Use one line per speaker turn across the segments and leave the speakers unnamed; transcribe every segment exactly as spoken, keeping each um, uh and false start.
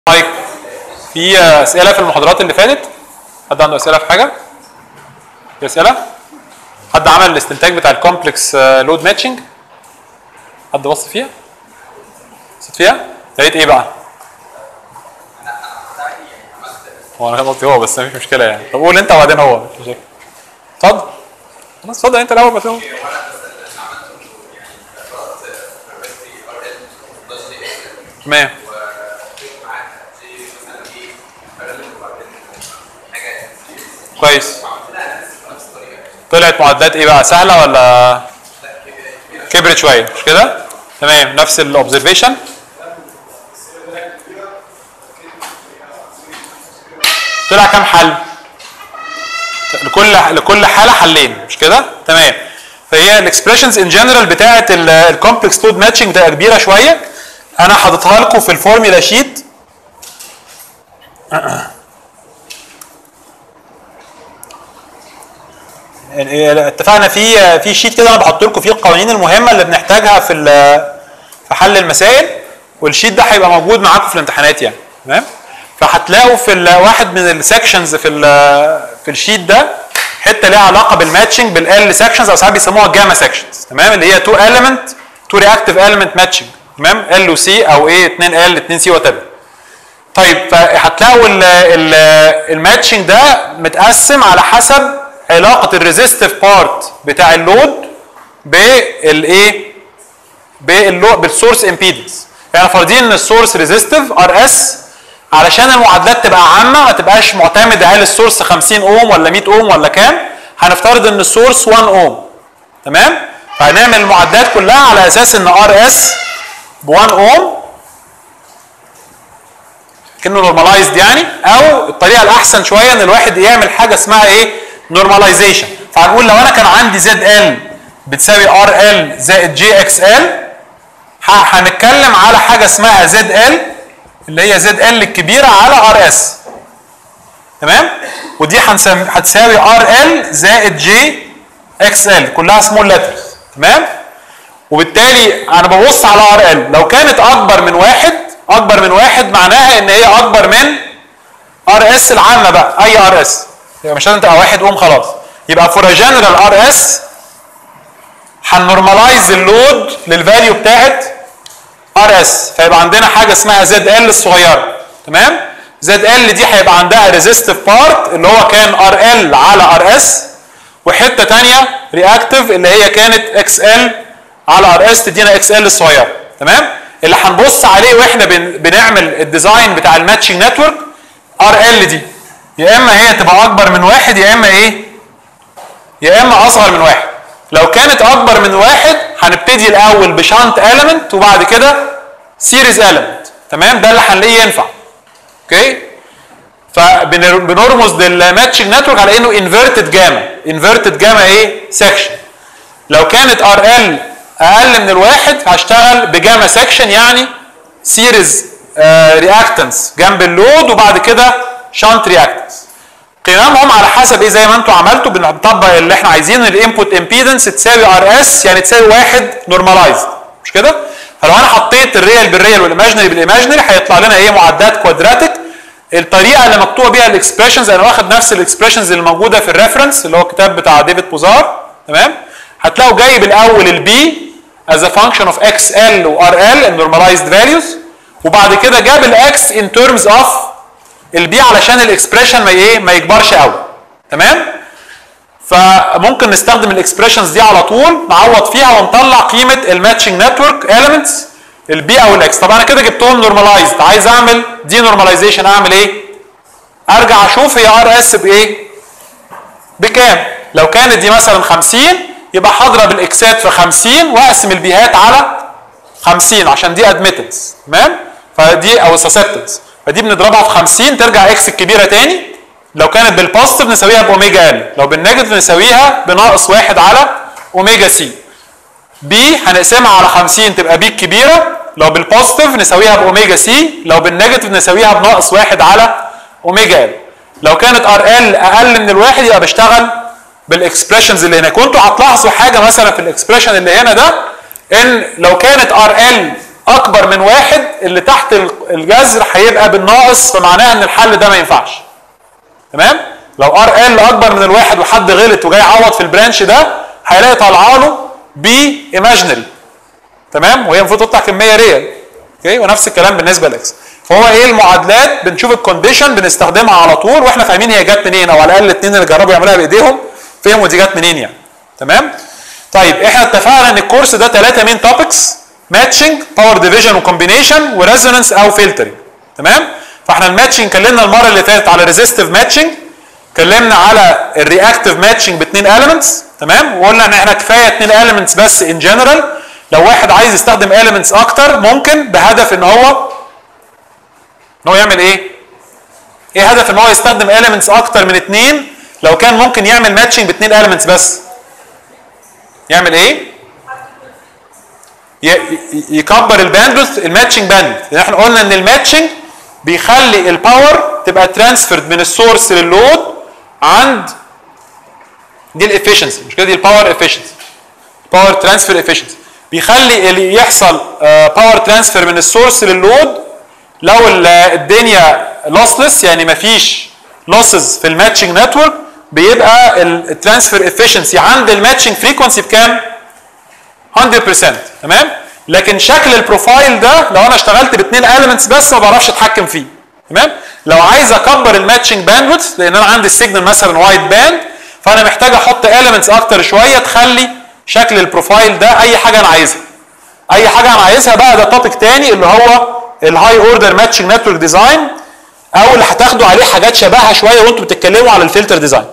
طيب في اسئله في المحاضرات اللي فاتت؟ حد عنده اسئله في حاجه؟ في اسئله؟ حد عمل الاستنتاج بتاع الكومبلكس لود ماتشنج؟ حد بص فيها؟ بصيت فيها؟ لقيت ايه بقى؟ هو انا قصدي هو بس مفيش مشكله يعني. طب قول انت وبعدين هو. مش مشكله. اتفضل. خلاص اتفضل انت الاول بس. تمام. كويس. طلعت معادلات ايه بقى؟ سهله ولا كبرت شويه؟ مش كده؟ تمام. نفس الاوبزرفيشن. طلع كام حل؟ لكل لكل حاله حلين مش كده؟ تمام. فهي الاكسبريشنز ان جنرال بتاعه الكومبلكس لود ماتشنج ده كبيره شويه. انا حاططها لكم في الفورميلا شيت. اتفقنا في في شيت كده انا بحط لكم فيه القوانين المهمه اللي بنحتاجها في في حل المسائل، والشيت ده هيبقى موجود معاكم في الامتحانات يعني. تمام؟ فهتلاقوا في واحد من السكشنز في في الشيت ده حته ليها علاقه بالماتشنج بالال سكشنز او ساعات بيسموها جاما سكشنز. تمام؟ اللي هي تو element تو رياكتيف element ماتشنج. تمام؟ ال وسي او ايه اتنين ال اتنين سي وات ايفر. طيب فهتلاقوا الماتشنج ده متقسم على حسب علاقه الريزيستيف بارت بتاع اللود بالايه؟ باللود بالسورس امبيدنس. يعني فارضين ان السورس ريزيستيف ار اس علشان المعادلات تبقى عامه ما تبقاش معتمده هل السورس خمسين اوم ولا مية اوم ولا كام. هنفترض ان السورس واحد اوم. تمام؟ فهنعمل المعادلات كلها على اساس ان ار اس ب واحد اوم كأنه نورماليزد يعني، او الطريقه الاحسن شويه ان الواحد يعمل حاجه اسمها ايه؟ نورماليزيشن. فهنقول لو انا كان عندي زد ال بتساوي ار ال زائد جي اكس ال، هنتكلم على حاجه اسمها زد ال اللي هي زد ال الكبيره على ار اس. تمام؟ ودي هتساوي ار ال زائد جي اكس ال كلها سمول لترز. تمام؟ وبالتالي انا ببص على ار ال لو كانت اكبر من واحد، اكبر من واحد معناها ان هي اكبر من ار اس العامه بقى، اي ار اس. يبقى مش لازم تبقى واحد اوم خلاص. يبقى فور جنرال ار اس هنورماليز اللود للفاليو بتاعت ار اس، فيبقى عندنا حاجه اسمها زد ال الصغيره. تمام؟ زد ال دي هيبقى عندها ريزيستيف بارت اللي هو كان ار ال على ار اس، وحته ثانيه رياكتيف اللي هي كانت اكس ال على ار اس تدينا اكس ال الصغيره. تمام؟ اللي هنبص عليه واحنا بنعمل الديزاين بتاع الماتشنج نتورك ار ال دي يا اما هي تبقى اكبر من واحد يا اما ايه؟ يا اما اصغر من واحد. لو كانت اكبر من واحد هنبتدي الاول بشانت element وبعد كده سيريز element. تمام؟ ده اللي هنلاقيه ينفع. اوكي؟ فبنرمز للماتشنج نتورك على انه انفيرتد جاما. انفيرتد جاما ايه؟ سكشن. لو كانت ار ال اقل من الواحد هشتغل بجاما سكشن يعني سيريز رياكتنس جنب اللود وبعد كده شانت رياكتنس. قيمهم على حسب ايه زي ما انتم عملتوا بنطبق اللي احنا عايزينه. الانبوت امبيدنس تساوي ار اس يعني تساوي واحد نورماليزد مش كده؟ فلو انا حطيت الريال بالريال والايماجينري بالايماجينري هيطلع لنا ايه؟ معادلات كوادراتيك. الطريقه اللي مكتوبه بيها الاكسبريشنز انا واخد نفس الاكسبريشنز اللي موجوده في الريفرنس اللي هو الكتاب بتاع ديفيد بوزار. تمام؟ هتلاقوا جايب الاول البي as a function of xl و rl النورماليزد values، وبعد كده جاب الاكس in terms of البي علشان الاكسبريشن ما ايه؟ ما يكبرش قوي. تمام؟ فممكن نستخدم الاكسبريشنز دي على طول نعوض فيها ونطلع قيمه الماتشنج نتورك elements البي او الاكس. طب انا كده جبتهم نورماليزد، عايز اعمل دي نورماليزيشن اعمل ايه؟ ارجع اشوف هي ار اس بايه؟ بكام؟ لو كانت دي مثلا خمسين يبقى هضرب الاكسات في خمسين واقسم البيهات على خمسين عشان دي ادميتنس. تمام؟ فدي او سسبتنس، فدي بنضربها في خمسين ترجع اكس الكبيره تاني. لو كانت بالبوزيتيف نساويها باوميجا ال، لو بالنيجاتيف نساويها بناقص واحد على اوميجا سي. بي هنقسمها على خمسين تبقى بي الكبيره، لو بالبوزيتيف نساويها باوميجا سي، لو بالنيجاتيف نساويها بناقص واحد على اوميجا ال. لو كانت ار ال اقل من الواحد يبقى بشتغل بالاكسبريشنز اللي هنا. كنتوا هتلاحظوا حاجه مثلا في الاكسبريشن اللي هنا ده ان لو كانت ار ال اكبر من واحد اللي تحت الجذر هيبقى بالناقص، فمعناها ان الحل ده ما ينفعش. تمام؟ لو ار ال اكبر من الواحد وحد غلط وجاي يعوض في البرانش ده هيلاقي طالعه له بي ايماجينري. تمام؟ وهي المفروض تطلع كميه ريال. اوكي؟ ونفس الكلام بالنسبه لاكس. فهو ايه المعادلات؟ بنشوف الكونديشن بنستخدمها على طول واحنا فاهمين هي جت منين، او على الاقل الاثنين اللي جربوا يعملوها بايديهم فهموا دي جت منين يعني. تمام؟ طيب احنا اتفقنا ان الكورس ده ثلاثه مين توبكس: ماتشنج، باور ديفيجن وكومبينيشن، وريزونانس او فلترنج. تمام؟ فاحنا الماتشنج اتكلمنا المره اللي فاتت على ريزيستيف ماتشنج، اتكلمنا على الرياكتيف ماتشنج باثنين اليمنتس. تمام؟ وقلنا ان احنا كفايه اثنين اليمنتس بس ان جنرال، لو واحد عايز يستخدم اليمنتس اكتر ممكن بهدف ان هو ان هو يعمل ايه؟ ايه هدف ان هو يستخدم اليمنتس اكتر من اثنين؟ لو كان ممكن يعمل ماتشنج باثنين اليمنتس بس يعمل ايه؟ يكبر الباندوث، الماتشنج باندوث. لان احنا قلنا ان الماتشنج بيخلي الباور تبقى ترانسفيرد من السورس لللود عند دي الافشنسي، مش كده؟ دي الباور افشنسي، باور ترانسفير افشنسي. بيخلي اللي يحصل باور ترانسفير من السورس لللود لو الدنيا لوسلس، يعني مفيش لوسز في الماتشنج نتورك، بيبقى الترانسفير افشنسي عند الماتشنج فريكونسي بكام؟ مية بالمية. تمام؟ لكن شكل البروفايل ده لو انا اشتغلت باثنين اليمنتس بس ما بعرفش اتحكم فيه. تمام؟ لو عايز اكبر الماتشنج باندوث، لان انا عندي السيجنال مثلا وايد باند، فانا محتاج احط اليمنتس اكتر شويه تخلي شكل البروفايل ده اي حاجه انا عايزها. اي حاجه انا عايزها بقى ده توبيك تاني اللي هو الهاي اوردر ماتشنج نتورك ديزاين، او اللي هتاخدوا عليه حاجات شبهها شويه وانتم بتتكلموا على الفلتر ديزاين.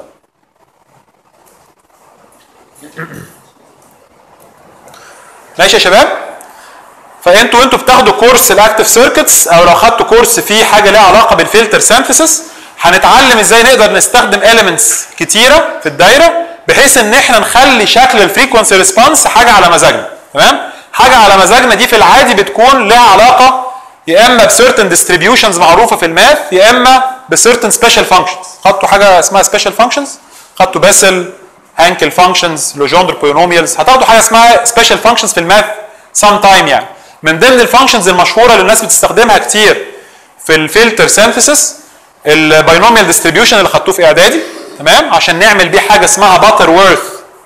ماشي يا شباب؟ فانتوا انتوا بتاخدوا كورس الاكتيف سيركتس، او لو خدتوا كورس فيه حاجه ليها علاقه بالفلتر سينثيسيس، هنتعلم ازاي نقدر نستخدم اليمنتس كتيره في الدايره بحيث ان احنا نخلي شكل الفريكونسي ريسبونس حاجه على مزاجنا. تمام؟ حاجه على مزاجنا دي في العادي بتكون لها علاقه يا اما بسيرتن ديستريبيوشنز معروفه في الماث، يا اما بسيرتن سبيشال فانكشنز. خدتوا حاجه اسمها سبيشال فانكشنز؟ خدتوا باسل، هانكل فانكشنز، لوجندر بولينوميالز، هتاخدوا حاجه اسمها سبيشال فانكشنز في الماث سام تايم يعني. من ضمن الفانكشنز المشهوره اللي الناس بتستخدمها كتير في الفلتر سينثيسيس الباينوميال ديستريبيوشن اللي خدتوه في اعدادي. تمام؟ عشان نعمل بيه حاجه اسمها باتر وورث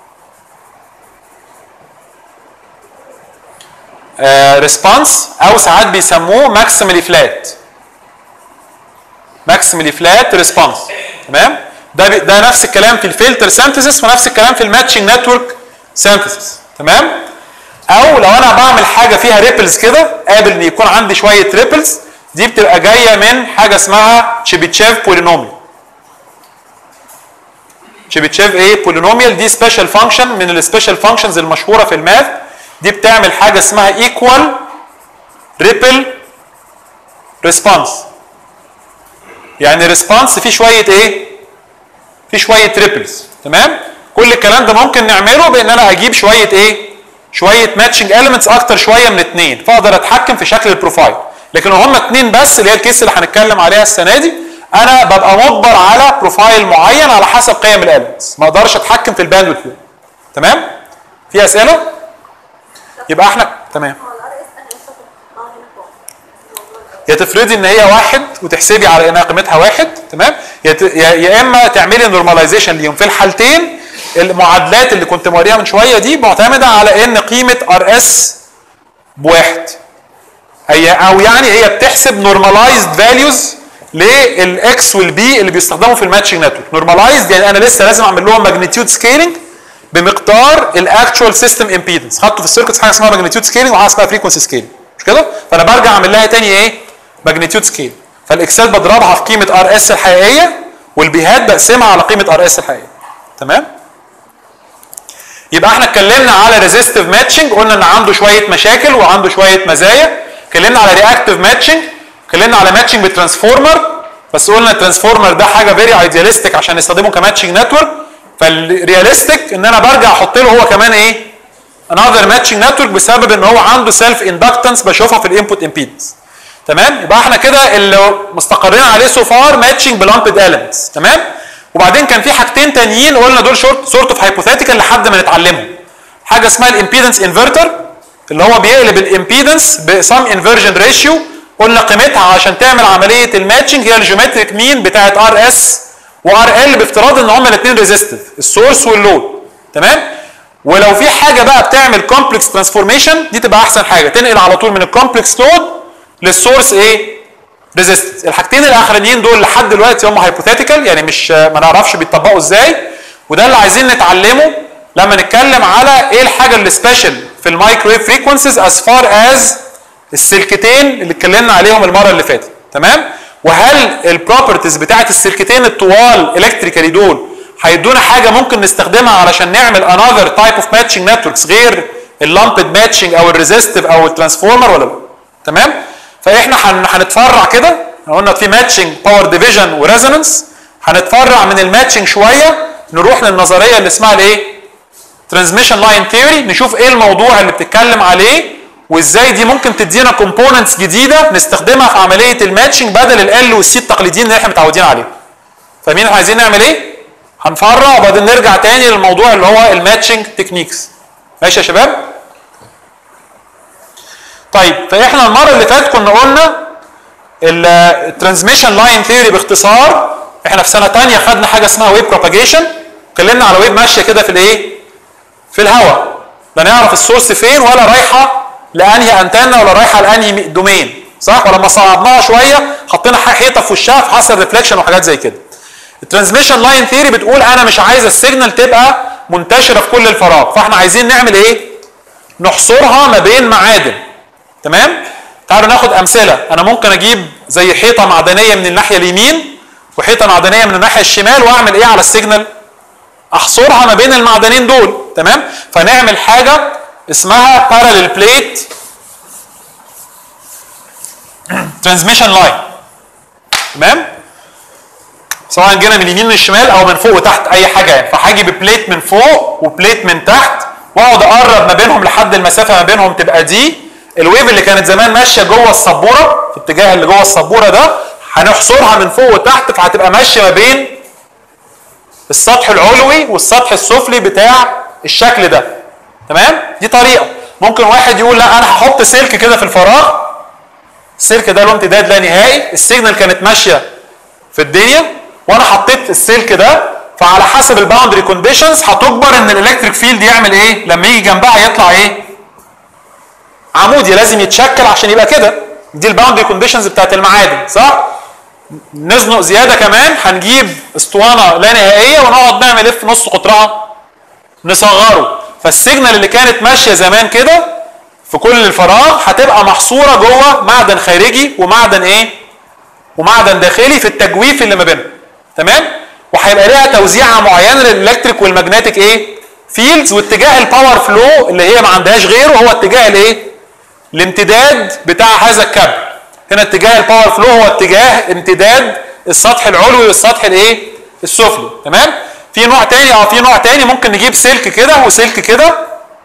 ريسبونس، او ساعات بيسموه ماكسيمالي فلات. ماكسيمالي فلات ريسبونس. تمام؟ ده ده نفس الكلام في الفلتر سينثيسيس ونفس الكلام في الماتشنج نتورك سينثيسيس. تمام؟ او لو انا بعمل حاجه فيها ريبلز كده، قابل ان يكون عندي شويه ريبلز، دي بتبقى جايه من حاجه اسمها تشيبيتشيف بولينوميال. تشيبيتشيف ايه؟ بولينوميال. دي سبيشال فانكشن من السبيشال فانكشنز المشهوره في الماث، دي بتعمل حاجه اسمها ايكوال ريبل ريسبونس. يعني ريسبونس فيه شويه ايه؟ فيه شويه ريبلز. تمام؟ كل الكلام ده ممكن نعمله بان انا اجيب شويه ايه؟ شويه ماتشنج اليمنتس اكتر شويه من اثنين، فاقدر اتحكم في شكل البروفايل. لكن لو هم اثنين بس اللي هي الكيس اللي هنتكلم عليها السنه دي، انا ببقى مجبر على بروفايل معين على حسب قيم الاليمنتس، ما اقدرش اتحكم في الباندويث. تمام؟ في اسئله؟ يبقى احنا تمام. يا تفرضي ان هي واحد وتحسبي على انها قيمتها واحد. تمام؟ يا اما تعملي نورماليزيشن ليهم. في الحالتين المعادلات اللي كنت موريها من شويه دي معتمده على ان قيمه ار اس بواحد، هي او يعني هي بتحسب نورماليزد فاليوز للاكس والبي اللي بيستخدموا في الماتشنج نتورك. نورماليزد يعني انا لسه لازم اعمل لهم ماجنتيود سكيلينج بمقدار الاكتشوال سيستم امبيدنس. خدتوا في السيركتس حاجه اسمها ماجنتيود سكيلينج وحاجه اسمها فريكونسي سكيلينج، مش كده؟ فانا برجع اعمل لها تاني ايه؟ ماجنتيود سكيل. فالاكسات بضربها في قيمه ار اس الحقيقيه، والبيهات بقسمها على قيمه ار اس الحقيقيه. تمام؟ يبقى احنا اتكلمنا على ريزيستيف ماتشنج، قلنا ان عنده شويه مشاكل وعنده شويه مزايا. اتكلمنا على رياكتيف ماتشنج، اتكلمنا على ماتشنج بالترانسفورمر، بس قلنا الترانسفورمر ده حاجه فيري ايدياليستيك عشان نستخدمه كماتشنج نتورك. فالرياليستيك ان انا برجع احط له هو كمان ايه؟ انذر ماتشنج نتورك، بسبب ان هو عنده سيلف اندكتنس بشوفها في الانبوت امبيدنس. تمام؟ يبقى احنا كده اللي مستقرين عليه سو فار ماتشنج بلامبد اليمنتس. تمام؟ وبعدين كان في حاجتين تانيين قلنا دول سورت اوف هايبوثيتيكال لحد ما نتعلمهم. حاجه اسمها الامبيدنس انفرتر، اللي هو بيقلب الامبيدنس بسم انفرجن ريشيو، قلنا قيمتها عشان تعمل عمليه الماتشنج هي الجيومتريك مين بتاعت ار اس وار ال، بافتراض ان هما الاثنين ريزيستيف السورس واللود. تمام؟ ولو في حاجه بقى بتعمل كومبلكس ترانسفورميشن دي تبقى احسن حاجه، تنقل على طول من الكومبلكس لود للسورس ايه؟ ريزيستنس. الحاجتين الاخرانيين دول لحد دلوقتي هم هايبوثيتيكال، يعني مش ما نعرفش بيتطبقوا ازاي، وده اللي عايزين نتعلمه لما نتكلم على ايه الحاجه اللي سبيشال في المايكرويف فريكونسيز از فار از السلكتين اللي اتكلمنا عليهم المره اللي فاتت. تمام؟ وهل البروبرتيز بتاعت السلكتين الطوال الكتريكالي دول هيدونا حاجه ممكن نستخدمها علشان نعمل انذر تايب اوف ماتشنج نتوركس غير اللامبد ماتشنج او الريزيستيف او الترانسفورمر ولا لا؟ تمام؟ فاحنا هنتفرع كده، قلنا في ماتشنج باور ديفيجن وريزونانس، هنتفرع من الماتشنج شويه نروح للنظريه اللي اسمها الايه؟ ترانسميشن لاين ثيوري، نشوف ايه الموضوع اللي بتتكلم عليه وازاي دي ممكن تدينا كومبوننتس جديده نستخدمها في عمليه الماتشنج بدل ال والسي التقليديين اللي احنا متعودين عليهم. فاهمين احنا عايزين نعمل ايه؟ هنفرع وبعدين نرجع تاني للموضوع اللي هو الماتشنج تكنيكس. ماشي يا شباب؟ طيب فاحنا المره اللي فاتت كنا قلنا الترانسميشن لاين ثيوري باختصار، احنا في سنه ثانيه خدنا حاجه اسمها ويف بروباجيشن، اتكلمنا على ويف ماشيه كده في الايه؟ في الهواء، لا نعرف السورس فين ولا رايحه لانهي انتنه ولا رايحه لانهي دومين، صح؟ ولما صعبناها شويه حطينا حيطه في وشها فحصل ريفليكشن وحاجات زي كده. الترانسميشن لاين ثيوري بتقول انا مش عايز السيجنال تبقى منتشره في كل الفراغ، فاحنا عايزين نعمل ايه؟ نحصرها ما بين معادن. تمام؟ تعالوا ناخد امثله، انا ممكن اجيب زي حيطه معدنيه من الناحيه اليمين وحيطه معدنيه من الناحيه الشمال واعمل ايه على السيجنال؟ احصرها ما بين المعدنين دول. تمام؟ فنعمل حاجه اسمها باراليل بليت ترانسميشن لاين. تمام؟ سواء جينا من اليمين للشمال او من فوق وتحت اي حاجه يعني، فهاجي ببليت من فوق وبليت من تحت واقعد اقرب ما بينهم لحد المسافه ما بينهم تبقى دي الويف اللي كانت زمان ماشيه جوه السبوره في الاتجاه اللي جوه السبوره ده، هنحصرها من فوق وتحت فهتبقى ماشيه ما بين السطح العلوي والسطح السفلي بتاع الشكل ده. تمام؟ دي طريقه. ممكن واحد يقول لا انا هحط سلك كده في الفراغ، السلك ده له امتداد لا نهائي، السيجنال كانت ماشيه في الدنيا وانا حطيت السلك ده، فعلى حسب الباوندري كونديشنز هتجبر ان الالكتريك فيلد يعمل ايه؟ لما يجي جنبها يطلع ايه؟ عمودي، لازم يتشكل عشان يبقى كده. دي الباوندري كونديشنز بتاعت المعادن، صح؟ نزنق زياده كمان، هنجيب اسطوانه لا نهائيه ونقعد نعمل ايه في نص قطرها؟ نصغره، فالسيجنال اللي كانت ماشيه زمان كده في كل الفراغ هتبقى محصوره جوه معدن خارجي ومعدن ايه؟ ومعدن داخلي في التجويف اللي ما بينهم. تمام؟ وهيبقى ليها توزيعه معينه للالكتريك والماجنتيك ايه؟ فيلدز، واتجاه الباور فلو اللي هي ما عندهاش غيره هو اتجاه الايه؟ الامتداد بتاع هذا الكابل. هنا اتجاه الباور فلو هو اتجاه امتداد السطح العلوي والسطح الايه؟ السفلي. تمام؟ في نوع تاني اه في نوع تاني ممكن نجيب سلك كده وسلك كده،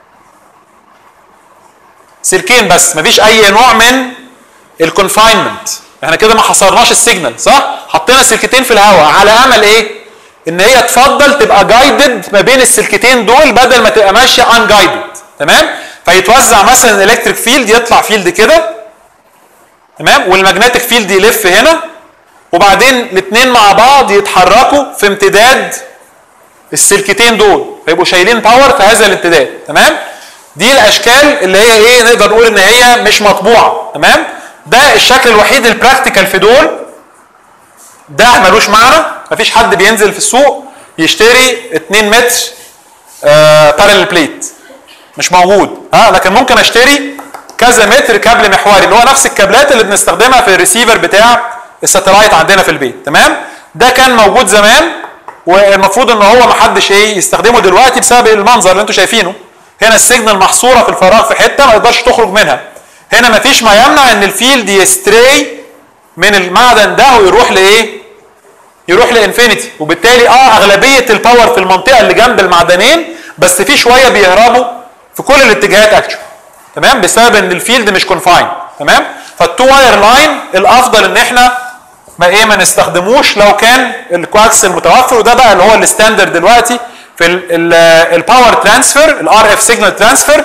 سلكين بس، مفيش اي نوع من الكونفاينمنت، احنا كده ما حصرناش السيجنال، صح؟ حطينا سلكتين في الهواء على امل ايه؟ ان هي تفضل تبقى جايدد ما بين السلكتين دول بدل ما تبقى ماشيه ان جايدد. تمام؟ فيتوزع مثلا الالكتريك فيلد، يطلع فيلد كده، تمام؟ والماجنتيك فيلد يلف هنا، وبعدين الاثنين مع بعض يتحركوا في امتداد السلكتين دول، فيبقوا شايلين باور في هذا الامتداد. تمام؟ دي الاشكال اللي هي ايه؟ نقدر نقول ان هي مش مطبوعه. تمام؟ ده الشكل الوحيد البراكتيكال في دول، ده ملوش معنى، مفيش حد بينزل في السوق يشتري اتنين متر آه باراليل بليت، مش موجود. ها، لكن ممكن اشتري كذا متر كابل محوري اللي هو نفس الكابلات اللي بنستخدمها في الريسيفر بتاع الساتلايت عندنا في البيت. تمام؟ ده كان موجود زمان والمفروض ان هو محدش ايه يستخدمه دلوقتي بسبب المنظر اللي انتم شايفينه. هنا السيجنال محصوره في الفراغ في حته ما يقدرش تخرج منها. هنا مفيش ما يمنع ان الفيلد يستري من المعدن ده ويروح لايه؟ يروح لانفينيتي، وبالتالي اه اغلبيه الباور في المنطقه اللي جنب المعدنين، بس في شويه بيهربوا في كل الاتجاهات اكشن. تمام؟ بسبب ان الفيلد مش كونفاين. تمام؟ فالتو واير لاين الافضل ان احنا ما ايه ما نستخدموش لو كان الكواكس المتوفر، وده بقى اللي هو الستاندرد دلوقتي في الباور ترانسفير، الار اف سيجنال ترانسفير،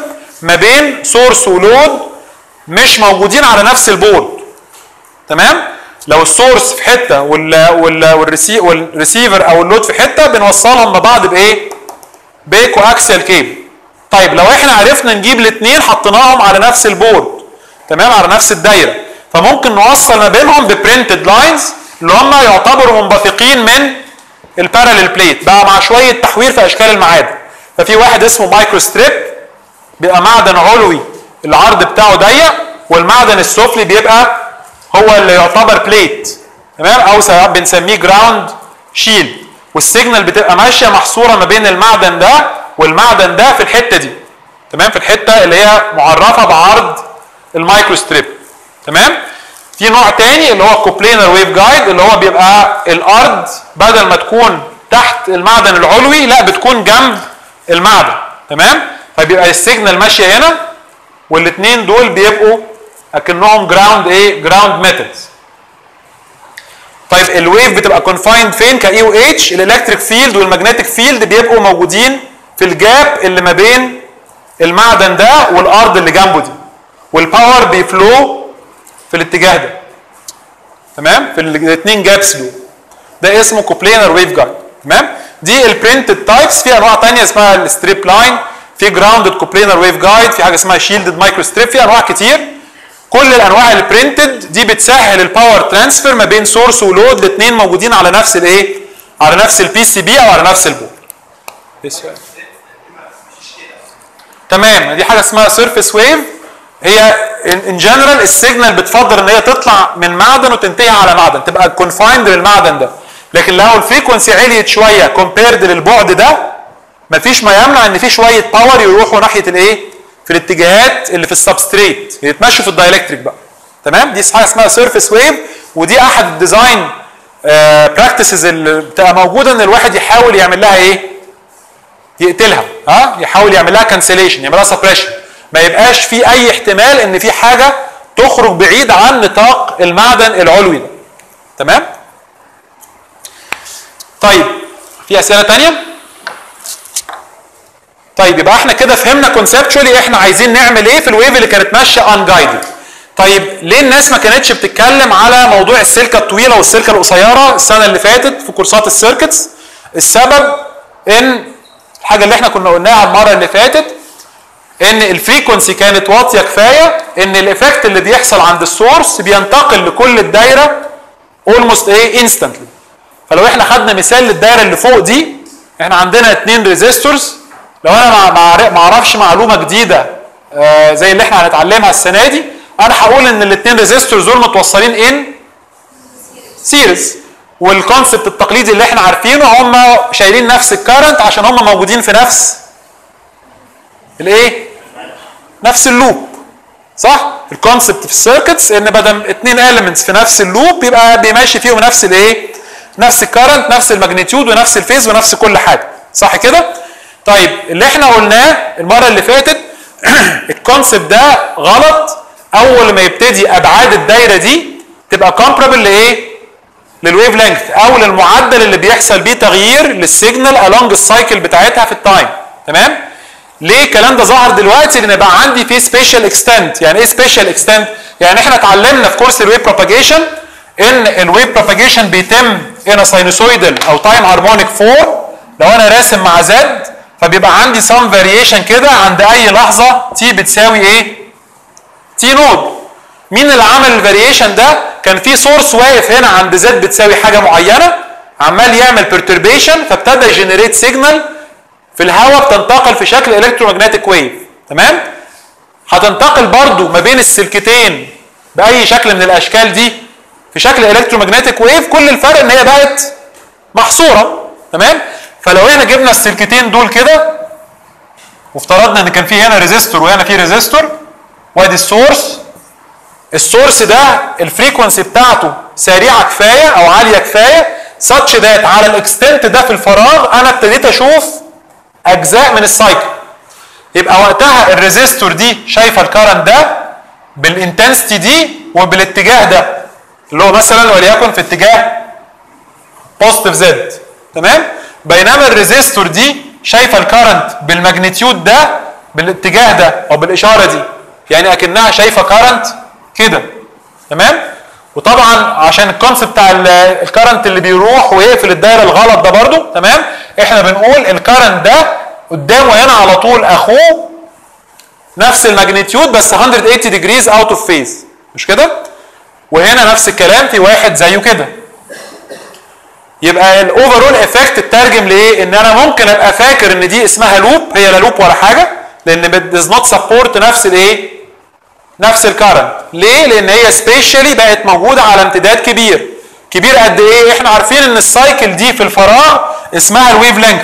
ما بين سورس ولود مش موجودين على نفس البورد. تمام؟ لو السورس في حته وال وال والريسيفر او اللود في حته بنوصلهم ببعض بايه؟ بكواكسيال كيبل. طيب لو احنا عرفنا نجيب الاثنين حطيناهم على نفس البورد، تمام، على نفس الدايره، فممكن نوصل ما بينهم ببرنتد لاينز اللي هم يعتبروا منبثقين من الباراليل بليت بقى مع شويه تحوير في اشكال المعادن. ففي واحد اسمه مايكرو ستريب بيبقى معدن علوي العرض بتاعه ضيق، والمعدن السفلي بيبقى هو اللي يعتبر بليت، تمام، او ساعات بنسميه جراوند شيلد، والسيجنال بتبقى ماشيه محصوره ما بين المعدن ده والمعدن ده في الحته دي، تمام، في الحته اللي هي معرفه بعرض المايكرو ستريب. تمام؟ في نوع تاني اللي هو كوبلينر ويف جايد اللي هو بيبقى الارض بدل ما تكون تحت المعدن العلوي لا بتكون جنب المعدن، تمام؟ فبيبقى السيجنال ماشيه هنا والاثنين دول بيبقوا اكنهم جراوند ايه؟ جراوند ميتالز. طيب الويف بتبقى كونفايند فين كاي او اتش؟ الالكتريك فيلد والماجنتيك فيلد بيبقوا موجودين في الجاب اللي ما بين المعدن ده والارض اللي جنبه دي، والباور بيفلو في الاتجاه ده، تمام، في الاثنين جابس دول. ده اسمه كوبلينر ويف جايد. تمام؟ دي البرنتد تايبس. في انواع ثانيه اسمها الستريب لاين، في جراوندد كوبلينر ويف جايد، في حاجه اسمها شيلدد مايكرو ستريب، في انواع كتير. كل الانواع البرنتد دي بتسهل الباور ترانسفير ما بين سورس ولود، الاثنين موجودين على نفس الايه؟ على نفس البي سي بي او على نفس البورد. تمام، دي حاجه اسمها سيرفيس ويف. هي ان جنرال السيجنال بتفضل ان هي تطلع من معدن وتنتهي على معدن، تبقى كونفايند للمعدن ده. لكن لو الفريكونسي عليت شويه كومبيرد للبعد ده، مفيش ما يمنع ان في شويه باور يروحوا ناحيه الايه؟ في الاتجاهات اللي في السبستريت، يتمشوا في الدايلكتريك بقى. تمام؟ دي حاجه اسمها سيرفيس ويف، ودي احد الديزاين براكتسز اللي بتبقى موجوده ان الواحد يحاول يعمل لها ايه؟ يقتلها، ها؟ يحاول يعمل لها كانسليشن، يعمل لها سبريشن، ما يبقاش في اي احتمال ان في حاجه تخرج بعيد عن نطاق المعدن العلوي ده. تمام؟ طيب في اسئله ثانيه؟ طيب يبقى احنا كده فهمنا كونسبتشولي احنا عايزين نعمل ايه في الويف اللي كانت ماشيه ان جايدد. طيب ليه الناس ما كانتش بتتكلم على موضوع السلكه الطويله والسلكه القصيره السنه اللي فاتت في كورسات السيركتس؟ السبب ان الحاجه اللي احنا كنا قلناها المره اللي فاتت ان الفريكونسي كانت واطيه كفايه ان الايفكت اللي بيحصل عند السورس بينتقل لكل الدايره اولموست ايه؟ انستنتلي. فلو احنا خدنا مثال للدايره اللي فوق دي، احنا عندنا اثنين ريزيستورز. لو انا ما اعرفش معلومه جديده آه زي اللي احنا هنتعلمها السنه دي، انا هقول ان الاثنين ريزيستورز دول متوصلين ان سيريز، والكونسبت التقليدي اللي احنا عارفينه هم شايلين نفس الكارنت عشان هم موجودين في نفس الايه؟ نفس اللوب. صح؟ الكونسبت في السيركتس ان بدل اثنين اليمنتس في نفس اللوب بيبقى بيمشي فيهم نفس الايه؟ نفس الكارنت، نفس الماجنتيود ونفس الفيز ونفس كل حاجه. صح كده؟ طيب اللي احنا قلناه المره اللي فاتت الكونسبت ده غلط. اول ما يبتدي ابعاد الدايره دي تبقى كومباربل لايه؟ للويف لينث او للمعدل اللي بيحصل بيه تغيير للسيجنال along السايكل بتاعتها في التايم. تمام؟ ليه الكلام ده ظهر دلوقتي؟ لان بقى عندي فيه سبيشال اكستنت. يعني ايه سبيشال اكستنت؟ يعني احنا اتعلمنا في كورس الويف بروباجيشن ان الويف بروباجيشن بيتم هنا ساينوسويدال او تايم هارمونيك فور. لو انا راسم مع زد فبيبقى عندي سام فاريشن كده عند اي لحظه تي بتساوي ايه؟ تي نود. مين اللي عمل الفاريشن ده؟ كان في سورس واقف هنا عند زد بتساوي حاجه معينه عمال يعمل بيرتربيشن، فابتدى يجنريت سيجنال في الهواء بتنتقل في شكل الكترومagnetic ويف. تمام؟ هتنتقل برضو ما بين السلكتين باي شكل من الاشكال دي في شكل الكترومagnetic ويف، كل الفرق ان هي بقت محصوره. تمام؟ فلو احنا جبنا السلكتين دول كده وافترضنا ان كان في هنا ريزيستور وهنا في ريزيستور وادي السورس، السورس ده الفريكونسي بتاعته سريعه كفايه او عاليه كفايه ساتش ذات على الاكستنت ده في الفراغ انا ابتديت اشوف اجزاء من السايكل. يبقى وقتها الريزيستور دي شايفه الكارنت ده بالانتنسيتي دي وبالاتجاه ده اللي هو مثلا وليكن في اتجاه بوزيتيف زد. تمام؟ بينما الريزيستور دي شايفه الكارنت بالماجنتيود ده بالاتجاه ده او بالاشاره دي، يعني اكنها شايفه كارنت كده. تمام؟ وطبعا عشان الكونسيبت بتاع الكارنت اللي بيروح ويقفل الدايره الغلط ده برضو، تمام؟ احنا بنقول الكارنت ده قدامه هنا على طول اخوه نفس الماجنتيود بس مية وثمانين ديجريز اوت اوف فيز، مش كده؟ وهنا نفس الكلام في واحد زيه كده. يبقى الاوفرول افكت اترجم لايه؟ ان انا ممكن ابقى فاكر ان دي اسمها لوب، هي لا لوب ولا حاجه، لان does not support نفس الايه؟ نفس الكارنت. ليه؟ لان هي سبيشالي بقت موجوده على امتداد كبير. كبير قد ايه؟ احنا عارفين ان السايكل دي في الفراغ اسمها الويف لينث.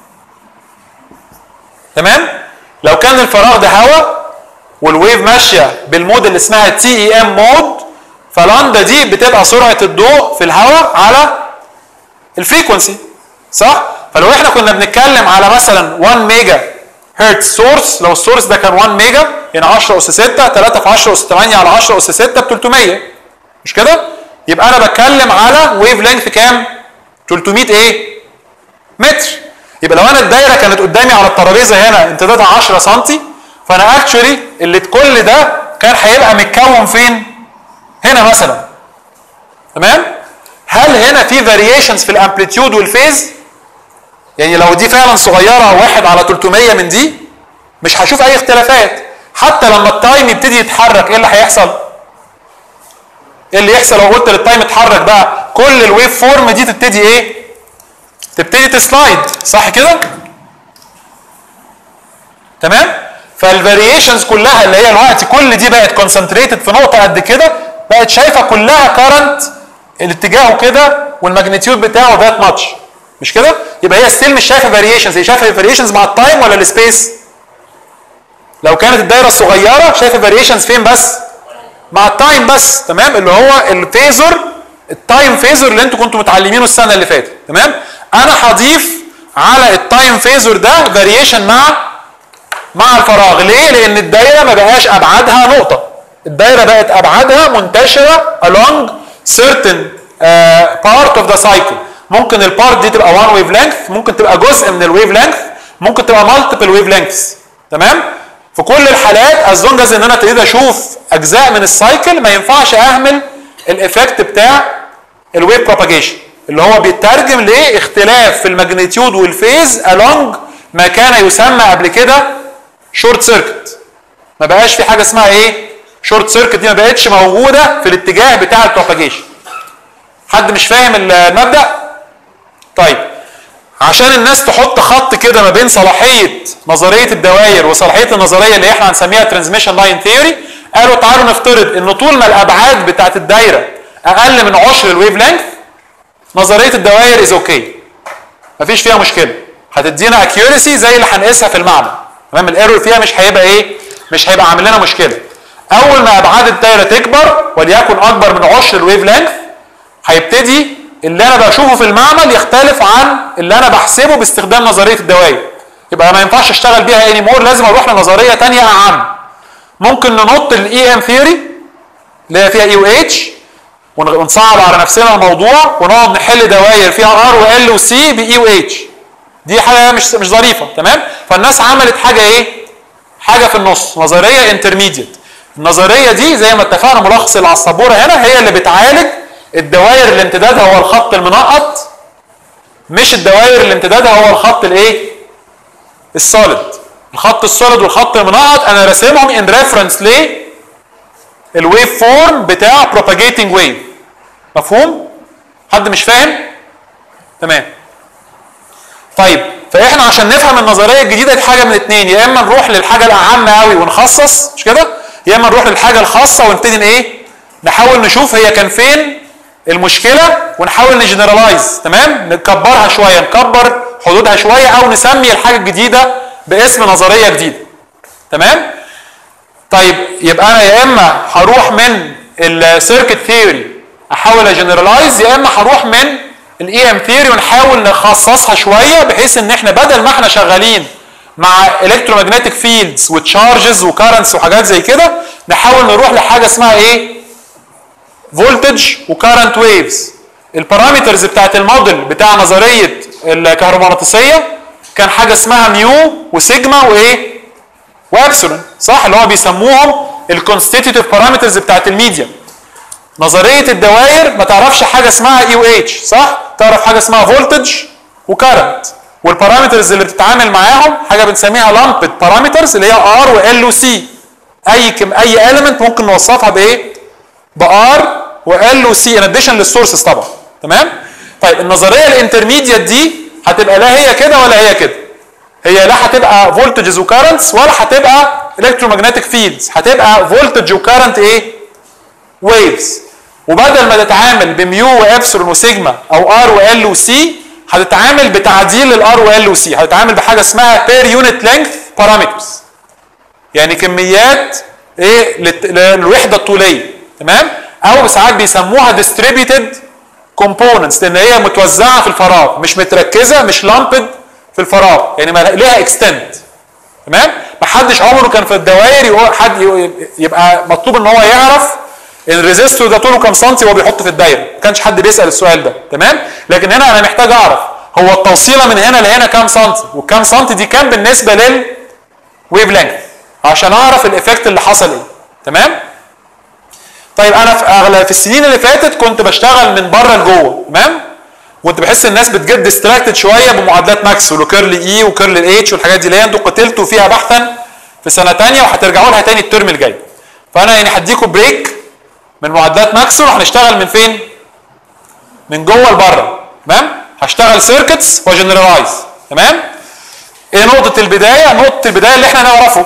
تمام؟ لو كان الفراغ ده هواء والويف ماشيه بالمود اللي اسمها تي اي ام مود، فاللاندا دي بتبقى سرعه الضوء في الهواء على الفريكونسي، صح؟ فلو احنا كنا بنتكلم على مثلا واحد ميجا هرتز سورس، لو السورس ده كان واحد ميجا يعني عشرة اس ستة، تلاتة في عشرة اس تمانية على عشرة اس ستة ب تلتمية، مش كده؟ يبقى انا بتكلم على ويف لينث كام؟ تلتمية ايه؟ متر. يبقى لو انا الدايره كانت قدامي على الترابيزه هنا امتدادها عشرة سنتي، فانا اكشولي اللي كل ده كان هيبقى متكون فين؟ هنا مثلا. تمام؟ هل هنا في فاريشنز في الامبليتيود والفيز؟ يعني لو دي فعلا صغيره واحد على تلتمية من دي مش هشوف اي اختلافات. حتى لما التايم يبتدي يتحرك ايه اللي هيحصل؟ ايه اللي يحصل لو قلت للتايم اتحرك بقى؟ كل الويف فورم دي تبتدي ايه؟ تبتدي تسلايد، صح كده؟ تمام؟ فالفاريشنز كلها اللي هي الوقت كل دي بقت كونسنتريتد في نقطه قد كده، بقت شايفه كلها كارنت الاتجاه كده والماجنتيود بتاعه ذات ماتش، مش كده؟ يبقى هي ستيل مش شايفه فاريشنز، هي شايفه فاريشنز مع التايم ولا السبيس؟ لو كانت الدايره الصغيره شايفه فاريشنز فين بس؟ مع التايم بس. تمام؟ اللي هو الفيزور، التايم فيزور اللي انتوا كنتوا متعلمينه السنه اللي فاتت. تمام؟ انا هضيف على التايم فيزور ده فاريشن مع مع الفراغ. ليه؟ لان الدايره ما بقاش ابعادها نقطه، الدايره بقت ابعادها منتشره along certain uh, part of the cycle. ممكن البارت دي تبقى one wave length، ممكن تبقى جزء من الويف لينث، ممكن تبقى multiple wave lengths. تمام؟ في كل الحالات as long as ان انا ابتديت اشوف اجزاء من السايكل ما ينفعش اهمل الايفكت بتاع الويف بروباجيشن اللي هو بيترجم لاختلاف في الماجنتيود والفيز along ما كان يسمى قبل كده شورت سيركت. ما بقاش في حاجه اسمها ايه؟ شورت سيركت دي ما بقتش موجوده في الاتجاه بتاع البروباجيشن. حد مش فاهم المبدأ؟ طيب عشان الناس تحط خط كده ما بين صلاحيه نظريه الدوائر وصلاحيه النظريه اللي احنا هنسميها ترانسميشن لاين ثيوري، قالوا تعالوا نفترض ان طول ما الابعاد بتاعت الدايره اقل من عشر الويف لينث نظريه الدوائر از اوكي، مفيش فيها مشكله، هتدينا اكيورسي زي اللي هنقيسها في المعمل. تمام؟ الايرور فيها مش هيبقى ايه؟ مش هيبقى عامل لنا مشكله. اول ما ابعاد الدايره تكبر وليكن اكبر من عشر الويف لينث هيبتدي اللي انا بشوفه في المعمل يختلف عن اللي انا بحسبه باستخدام نظريه الدوائر. يبقى ما ينفعش اشتغل بيها اني مور، لازم اروح لنظريه ثانيه اعم. ممكن ننط الاي ام ثيوري اللي هي فيها اي و اتش ونصعب على نفسنا الموضوع ونقعد نحل دوائر فيها ار وال وسي باي و اتش. دي حاجه مش مش ظريفه. تمام؟ فالناس عملت حاجه ايه؟ حاجه في النص، نظريه انترميديت. النظريه دي زي ما اتفقنا ملخص اللي على السبوره هنا هي اللي بتعالج الدوائر اللي امتدادها هو الخط المنقط، مش الدوائر اللي امتدادها هو الخط الايه؟ السوليد. الخط السوليد والخط المنقط انا راسمهم ان ريفرنس ليه؟ الويف فورم بتاع بروباجيتنج ويف. مفهوم؟ حد مش فاهم؟ تمام. طيب فاحنا عشان نفهم النظريه الجديده دي حاجه من اتنين، يا اما نروح للحاجه الاعم قوي ونخصص، مش كده؟ يا اما نروح للحاجه الخاصه ونبتدي ايه؟ نحاول نشوف هي كان فين المشكله ونحاول نجنرالايز. تمام؟ نكبرها شويه، نكبر حدودها شويه، او نسمي الحاجه الجديده باسم نظريه جديده. تمام؟ طيب يبقى انا يا اما هروح من السيركت ثيوري احاول اجنرالايز، يا اما هروح من الاي ام ثيوري ونحاول نخصصها شويه بحيث ان احنا بدل ما احنا شغالين مع الكترومagnetic فيلدز وتشارجز وكارنتس وحاجات زي كده نحاول نروح لحاجه اسمها ايه؟ فولتج وكارنت ويفز. البارامترز بتاعت الموديل بتاع نظريه الكهرومغناطيسيه كان حاجه اسمها ميو وسيجما وايه؟ وابسلون، صح؟ اللي هو بيسموهم الكونستيتيوتيف بارامترز بتاعت الميديم. نظريه الدوائر ما تعرفش حاجه اسمها اي و اتش، صح؟ تعرف حاجه اسمها فولتج وكارنت، والبارامترز اللي بتتعامل معاهم حاجه بنسميها لامبد بارامترز اللي هي ار وال وسي. اي كم اي اليمنت ممكن نوصفها بايه؟ بار وال وسي ان اديشن للسورسز طبعا، تمام؟ طيب النظريه الانترميديت دي هتبقى لا هي كده ولا هي كده. هي لا هتبقى فولتجز وكارنتس ولا هتبقى الكترومagnetic فيلدز، هتبقى فولتج وكارنت ايه؟ ويفز. وبدل ما تتعامل بميو وابسلون وسيجما او ار وال وسي، هتتعامل بتعديل الار وال وسي، هتتعامل بحاجه اسمها بير يونت لينث بارامترز. يعني كميات ايه للوحده الطوليه، تمام؟ او ساعات بيسموها ديستريبيوتد كومبوننتس لان هي متوزعه في الفراغ، مش متركزه، مش لامبد في الفراغ، يعني ليها اكستنت، تمام؟ ما حدش عمره كان في الدوائر حد يبقى مطلوب ان هو يعرف الريزيستور ده طوله كام سنتي وهو بيحط في الدايره، ما كانش حد بيسال السؤال ده، تمام؟ لكن هنا انا محتاج اعرف هو التوصيله من هنا لهنا كام سنتي، والكام سنتي دي كام بالنسبه للويف لينث، عشان اعرف الايفكت اللي حصل ايه، تمام؟ طيب انا في اغلب في السنين اللي فاتت كنت بشتغل من بره لجوه، تمام؟ وكنت بحس الناس بتجت ديستراكتد شويه بمعادلات ماكسويل وكيرل اي وكيرل الاتش والحاجات دي اللي هي انتوا قتلتوا فيها بحثا في سنه ثانيه وهترجعوا لها ثاني الترم الجاي. فانا يعني هديكم بريك من معادلات ماكسويل وهنشتغل من فين؟ من جوه لبره، تمام؟ هشتغل سيركتس وجنرالايز، تمام؟ ايه نقطه البدايه؟ نقطه البدايه اللي احنا نعرفه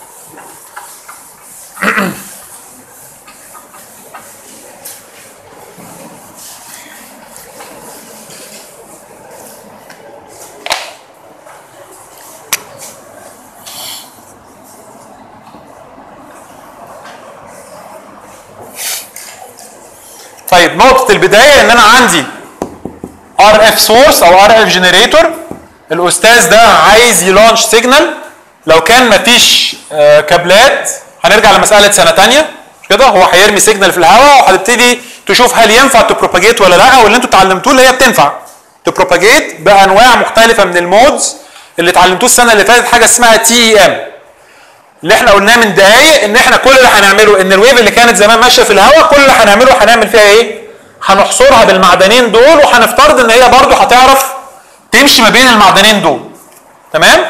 طيب نقطة البداية ان انا عندي ار اف سورس او ار اف جنريتور، الاستاذ ده عايز يلانش سيجنال. لو كان مفيش آه كابلات هنرجع لمسألة سنة تانية، مش كده؟ هو هيرمي سيجنال في الهواء وهتبتدي تشوف هل ينفع تبروباجيت ولا لا، واللي انتوا اتعلمتوه اللي هي بتنفع تبروباجيت بانواع مختلفة من المودز اللي اتعلمتوه السنة اللي فاتت، حاجة اسمها تي اي ام اللي احنا قلناه من دقايق ان احنا كل اللي هنعمله ان الويف اللي كانت زمان ماشيه في الهواء كل اللي هنعمله هنعمل فيها ايه؟ هنحصرها بالمعدنين دول، وهنفترض ان هي برضو هتعرف تمشي ما بين المعدنين دول، تمام؟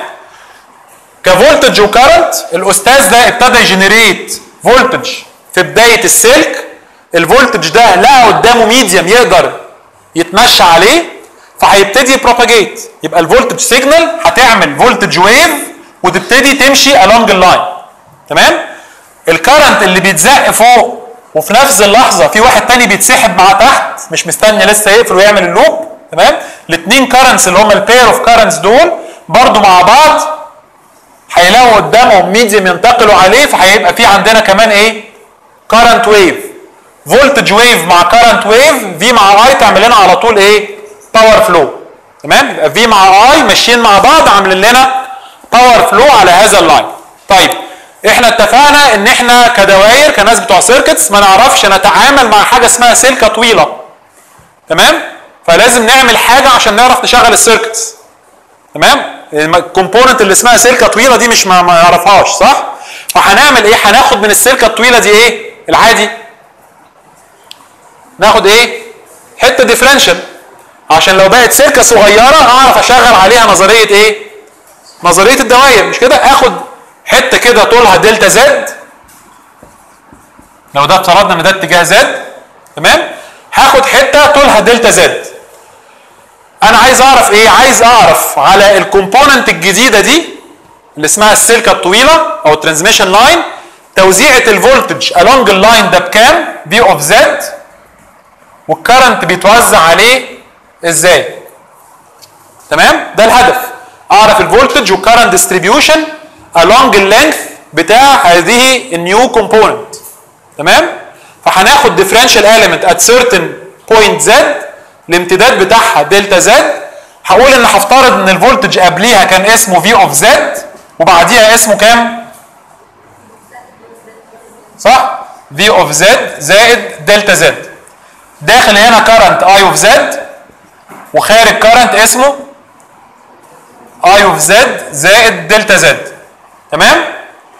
كفولتج وكارنت الاستاذ ده ابتدى يجنريت فولتج في بدايه السلك، الفولتج ده لقى قدامه ميديم يقدر يتمشى عليه فهيبتدي يبروباجيت، يبقى الفولتج سيجنال هتعمل فولتج ويف وتبتدي تمشي along اللاين، تمام؟ الكرنت اللي بيتزق فوق وفي نفس اللحظه في واحد تاني بيتسحب مع تحت مش مستني لسه يقفل ويعمل اللوب، تمام؟ الاثنين كرنتس اللي هم البير اوف كرنتس دول برضو مع بعض هيلاقوا قدامهم ميديم ينتقلوا عليه، فهيبقى في عندنا كمان ايه؟ كرنت ويف، فولتج ويف مع كرنت ويف، في مع اي تعمل لنا على طول ايه؟ باور فلو، تمام؟ يبقى في مع اي ماشيين مع بعض عاملين لنا باور فلو على هذا اللاين. طيب احنا اتفقنا ان احنا كدوائر كناس بتوع سيركتس ما نعرفش نتعامل مع حاجه اسمها سلكه طويله، تمام؟ فلازم نعمل حاجه عشان نعرف نشغل السيركتس، تمام؟ الكومبوننت اللي اسمها سلكه طويله دي مش ما نعرفهاش، صح؟ فهنعمل ايه؟ هناخد من السلكه الطويله دي ايه؟ العادي ناخد ايه؟ حته ديفرنشال عشان لو بقت سلكه صغيره اعرف اشغل عليها نظريه ايه؟ نظريه الدوائر، مش كده؟ اخد حته كده طولها دلتا زد، لو ده افترضنا ان ده اتجاه زد، تمام؟ هاخد حته طولها دلتا زد. انا عايز اعرف ايه؟ عايز اعرف على الكومبوننت الجديده دي اللي اسمها السلكه الطويله او الترانسميشن لاين توزيعه الفولتج along اللاين ده بكام؟ في اوف زد، والكرنت بيتوزع عليه ازاي؟ تمام؟ ده الهدف، اعرف الفولتج والكرنت ديستريبيوشن along اللينث بتاع هذه النيو كومبوننت، تمام؟ فهناخد ديفرنشال element at certain point z، الامتداد بتاعها دلتا زد، هقول ان هفترض ان الفولتج قبليها كان اسمه في اوف زد وبعديها اسمه كام؟ صح؟ في اوف زد زائد دلتا زد. داخل هنا كرنت اي اوف زد وخارج كرنت اسمه اي اوف زد زائد دلتا زد، تمام؟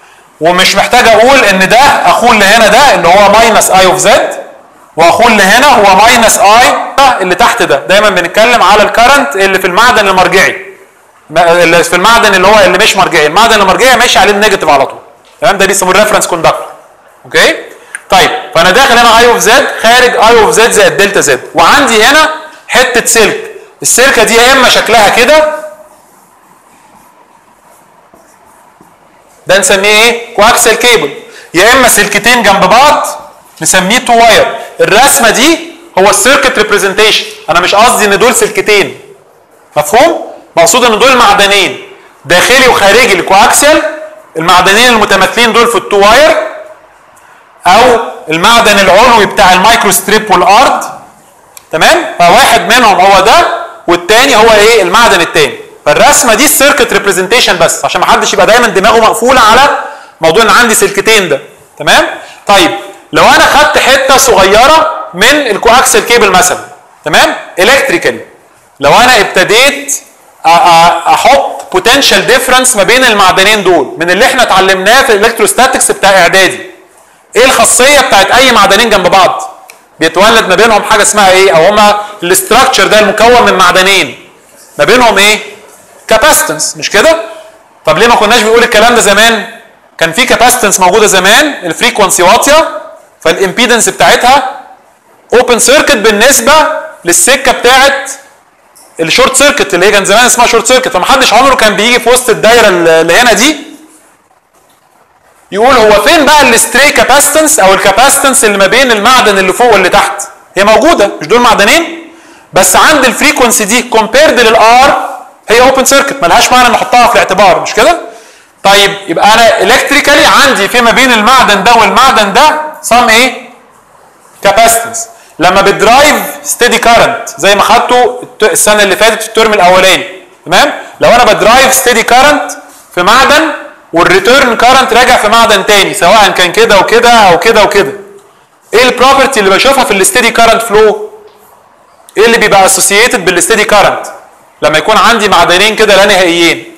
ومش محتاج اقول ان ده اخوه اللي هنا ده اللي هو ماينس اي اوف زد، واخوه اللي هنا هو ماينس اي اللي تحت ده. دايما بنتكلم على الكرنت اللي في المعدن المرجعي، اللي في المعدن اللي هو اللي مش مرجعي. المعدن المرجعي ماشي عليه النيجاتيف على طول، تمام؟ ده بيسموه الريفرنس كوندكتور. اوكي طيب، فانا داخل هنا اي اوف زد، خارج اي اوف زد زائد دلتا زد، وعندي هنا حته سلك. السلكه دي يا اما شكلها كده، ده نسميه ايه؟ كواكسل كيبل، يا اما سلكتين جنب بعض نسميه تو واير. الرسمه دي هو السيركت ريبريزنتيشن، انا مش قصدي ان دول سلكتين، مفهوم؟ مقصود ان دول معدنين داخلي وخارجي الكواكسل، المعدنين المتماثلين دول في التو واير، او المعدن العلوي بتاع المايكرو ستريب والارض، تمام؟ فواحد منهم هو ده والتاني هو ايه؟ المعدن التاني. فالرسمه دي السيركت ريبريزنتيشن بس، عشان ما حدش يبقى دايما دماغه مقفوله على موضوع ان عندي سلكتين ده، تمام؟ طيب لو انا خدت حته صغيره من الكواكسل كيبل مثلا، تمام؟ الكتريكالي، لو انا ابتديت احط بوتنشال ديفرنس ما بين المعدنين دول من اللي احنا اتعلمناه في الالكتروستاتكس بتاع اعدادي، ايه الخاصيه بتاعت اي معدنين جنب بعض؟ بيتولد ما بينهم حاجه اسمها ايه؟ او هما الاستراكشر ده المكون من معدنين ما بينهم ايه؟ كاباستنس، مش كده؟ طب ليه ما كناش بنقول الكلام ده زمان؟ كان في كاباستنس موجوده زمان، الفريكونسي واطيه، فالامبيدنس بتاعتها اوبن سيركت بالنسبه للسكه بتاعت الشورت سيركت اللي هي كان زمان اسمها شورت سيركت. فمحدش عمره كان بيجي في وسط الدايره اللي هنا دي يقول هو فين بقى الستري كاباستنس او الكاباستنس اللي ما بين المعدن اللي فوق واللي تحت. هي موجوده، مش دول معدنين؟ بس عند الفريكونسي دي كومبيرد للار هي اوبن سيركت، ملهاش معنى ان احطها في الاعتبار، مش كده؟ طيب يبقى انا الكتريكالي عندي فيما بين المعدن ده والمعدن ده سام ايه؟ كاباستنس. لما بتدرايف ستيدي كارنت زي ما خدته السنه اللي فاتت في الترم الاولاني، تمام؟ لو انا بدرايف ستيدي كارنت في معدن والريتيرن كارنت راجع في معدن تاني، سواء كان كده وكده او كده وكده، ايه البروبرتي اللي بشوفها في الستيدي كارنت فلو؟ ايه اللي بيبقى اسوسييتد بالستيدي كارنت لما يكون عندي معدنين كده لا نهائيين؟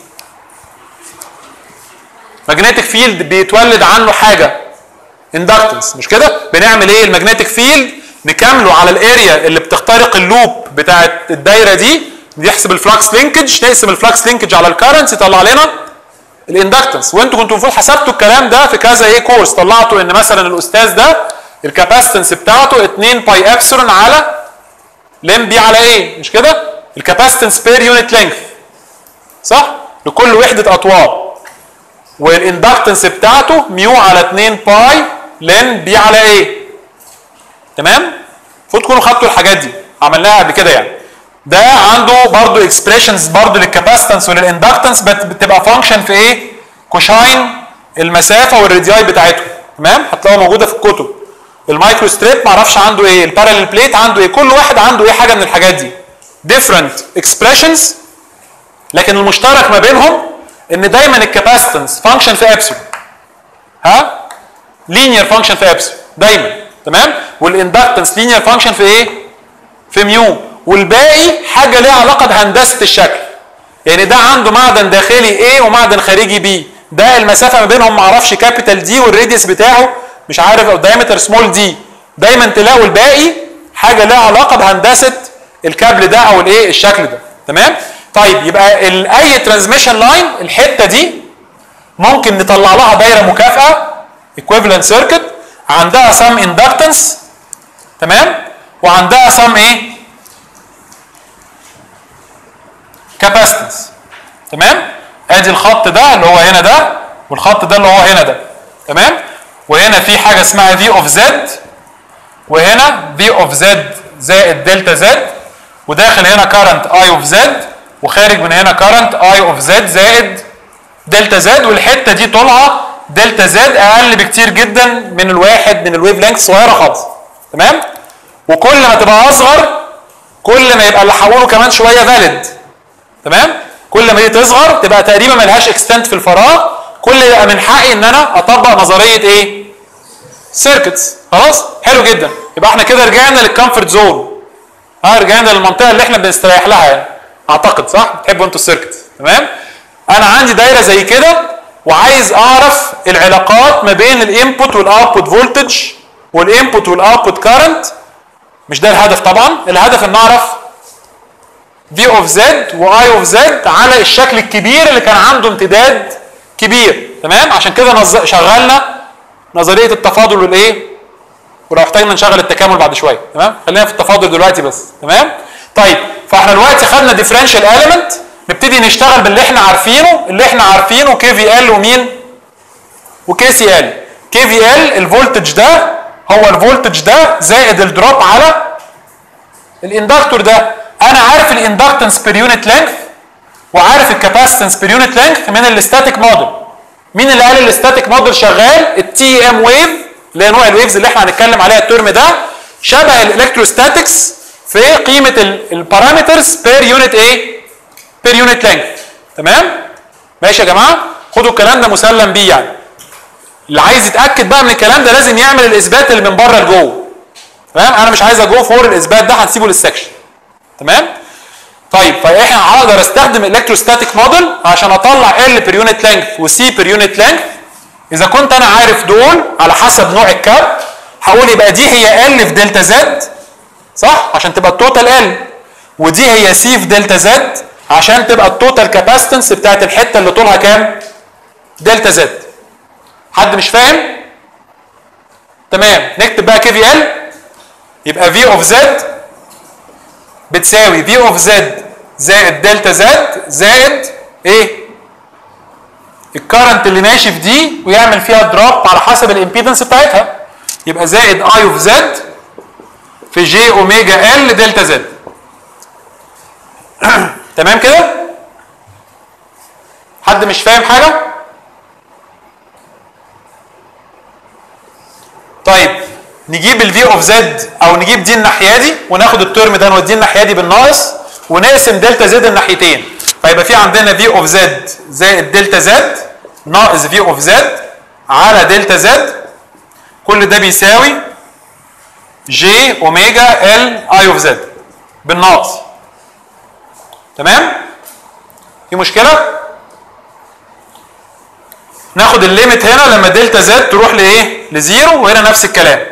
ماجنتيك فيلد بيتولد عنه حاجه اندكتنس، مش كده؟ بنعمل ايه؟ الماجنتيك فيلد نكمله على الاريا اللي بتخترق اللوب بتاعت الدايره دي، نحسب الفلكس لينكج، نقسم الفلكس لينكج على الكارنتس يطلع لنا الاندكتنس. وانتوا كنتوا المفروض حسبتوا الكلام ده في كذا ايه كورس، طلعتوا ان مثلا الاستاذ ده الكاباستنس بتاعته اتنين باي ابسلون على لم بي على ايه، مش كده؟ الكاباستنس بير يونت لينث، صح؟ لكل وحده اطوال. والاندكتنس بتاعته ميو على اتنين باي لن بي على ايه، تمام؟ المفروض تكونوا خدتوا الحاجات دي، عملناها قبل كده يعني. ده عنده برضه اكسبريشنز برضه للكاباستنس وللاندكتنس، بتبقى فانكشن في ايه؟ كوشاين المسافه والرادياي بتاعتهم، تمام؟ هتلاقوها موجوده في الكتب. المايكرو ستريب ما اعرفش عنده ايه، البارالل بليت عنده ايه، كل واحد عنده ايه حاجه من الحاجات دي. different expressions، لكن المشترك ما بينهم ان دايما الكاباستنس فانكشن في ابسلون، ها؟ لينير فانكشن في ابسلون دايما، تمام؟ والاندكتنس لينير فانكشن في ايه؟ في ميو، والباقي حاجه ليها علاقه بهندسه الشكل. يعني ده عنده معدن داخلي A ومعدن خارجي B، ده المسافه ما بينهم ما اعرفش كابيتال دي والراديوس بتاعه مش عارف او دايمتر سمول دي. دايما تلاقوا الباقي حاجه ليها علاقه بهندسه الكابل ده او الايه الشكل ده، تمام؟ طيب يبقى اي ترانسميشن لاين الحته دي ممكن نطلع لها دايره مكافئه equivalent circuit عندها some inductance، تمام؟ وعندها some ايه؟ capacitance، تمام؟ ادي الخط ده اللي هو هنا ده، والخط ده اللي هو هنا ده، تمام؟ وهنا في حاجه اسمها V of Z، وهنا V of Z زائد دلتا Z، وداخل هنا current I of Z، وخارج من هنا current I of Z زائد دلتا Z، والحته دي طولها دلتا Z اقل بكتير جدا من الواحد من الويف لينث، صغيره خالص، تمام؟ وكل ما تبقى اصغر كل ما يبقى اللي حوله كمان شويه فاليد، تمام؟ كل ما هي تصغر تبقى تقريبا ملهاش اكستنت في الفراغ، كل يبقى من حقي ان انا اطبق نظريه ايه؟ سيركتس. خلاص؟ حلو جدا. يبقى احنا كده رجعنا للكمفورت زون. ها رجعنا للمنطقه اللي احنا بنستريح لها يعني. اعتقد صح؟ بتحبوا انتوا السيركتس، تمام؟ انا عندي دايره زي كده وعايز اعرف العلاقات ما بين الانبوت والاوتبوت فولتج والانبوت والاوتبوت كارنت. مش ده الهدف طبعا، الهدف ان اعرف في اوف زد واي اوف زد على الشكل الكبير اللي كان عنده امتداد كبير. تمام، عشان كده نز... شغلنا نظريه التفاضل والايه، ولو احتاجنا نشغل التكامل بعد شويه. تمام، خلينا في التفاضل دلوقتي بس. تمام، طيب فاحنا دلوقتي خدنا ديفرنشال اليمنت، نبتدي نشتغل باللي احنا عارفينه. اللي احنا عارفينه كي في ال ومين وكي سي ال. كي في ال الفولتج ده هو الفولتج ده زائد الدروب على الاندكتور ده. انا عارف الاندكتنس بير يونت لينث وعارف الكاباسيتنس بير يونت لينث من الاستاتيك موديل. مين اللي قال الاستاتيك موديل شغال؟ التي ام ويف اللي هي نوع الويفز اللي احنا هنتكلم عليها الترم ده، شبه الالكتروستاتكس في قيمه البارامترز بير يونت ايه؟ بير يونت لينث. تمام؟ ماشي يا جماعه؟ خدوا الكلام ده مسلم بيه يعني. اللي عايز يتاكد بقى من الكلام ده لازم يعمل الاثبات اللي من بره لجوه. تمام؟ انا مش عايز اجو فور الاثبات ده، هنسيبه للسكشن. تمام؟ طيب فاحنا هقدر استخدم الالكتروستاتيك موديل عشان اطلع ال بير يونت لينث وسي بير يونت لينث. اذا كنت انا عارف دول على حسب نوع الكاب، هقول يبقى دي هي ال في دلتا زد، صح؟ عشان تبقى التوتال ال، ودي هي سي في دلتا زد عشان تبقى التوتال كاباسيتنس بتاعت الحته اللي طولها كام؟ دلتا زد. حد مش فاهم؟ تمام، نكتب بقى كي في ال. يبقى في اوف زد بتساوي في اوف زد زائد دلتا زد زائد ايه؟ الكرنت اللي ماشي في دي ويعمل فيها دروب على حسب الامبيدنس بتاعتها. يبقى زائد اي اوف زد في جي اوميجا ال دلتا زد. تمام كده؟ حد مش فاهم حاجه؟ طيب نجيب الفي اوف زد او نجيب دي الناحيه دي وناخد الترم ده نوديه الناحيه دي بالناقص ونقسم دلتا زد الناحيتين، فيبقى في عندنا في اوف زد زائد دلتا زد ناقص في اوف زد على دلتا زد. كل ده بيساوي جي اوميجا ال اي اوف زد بالناقص. تمام؟ في مشكله؟ ناخد الليميت هنا لما دلتا زد تروح لايه؟ لزيرو، وهنا نفس الكلام.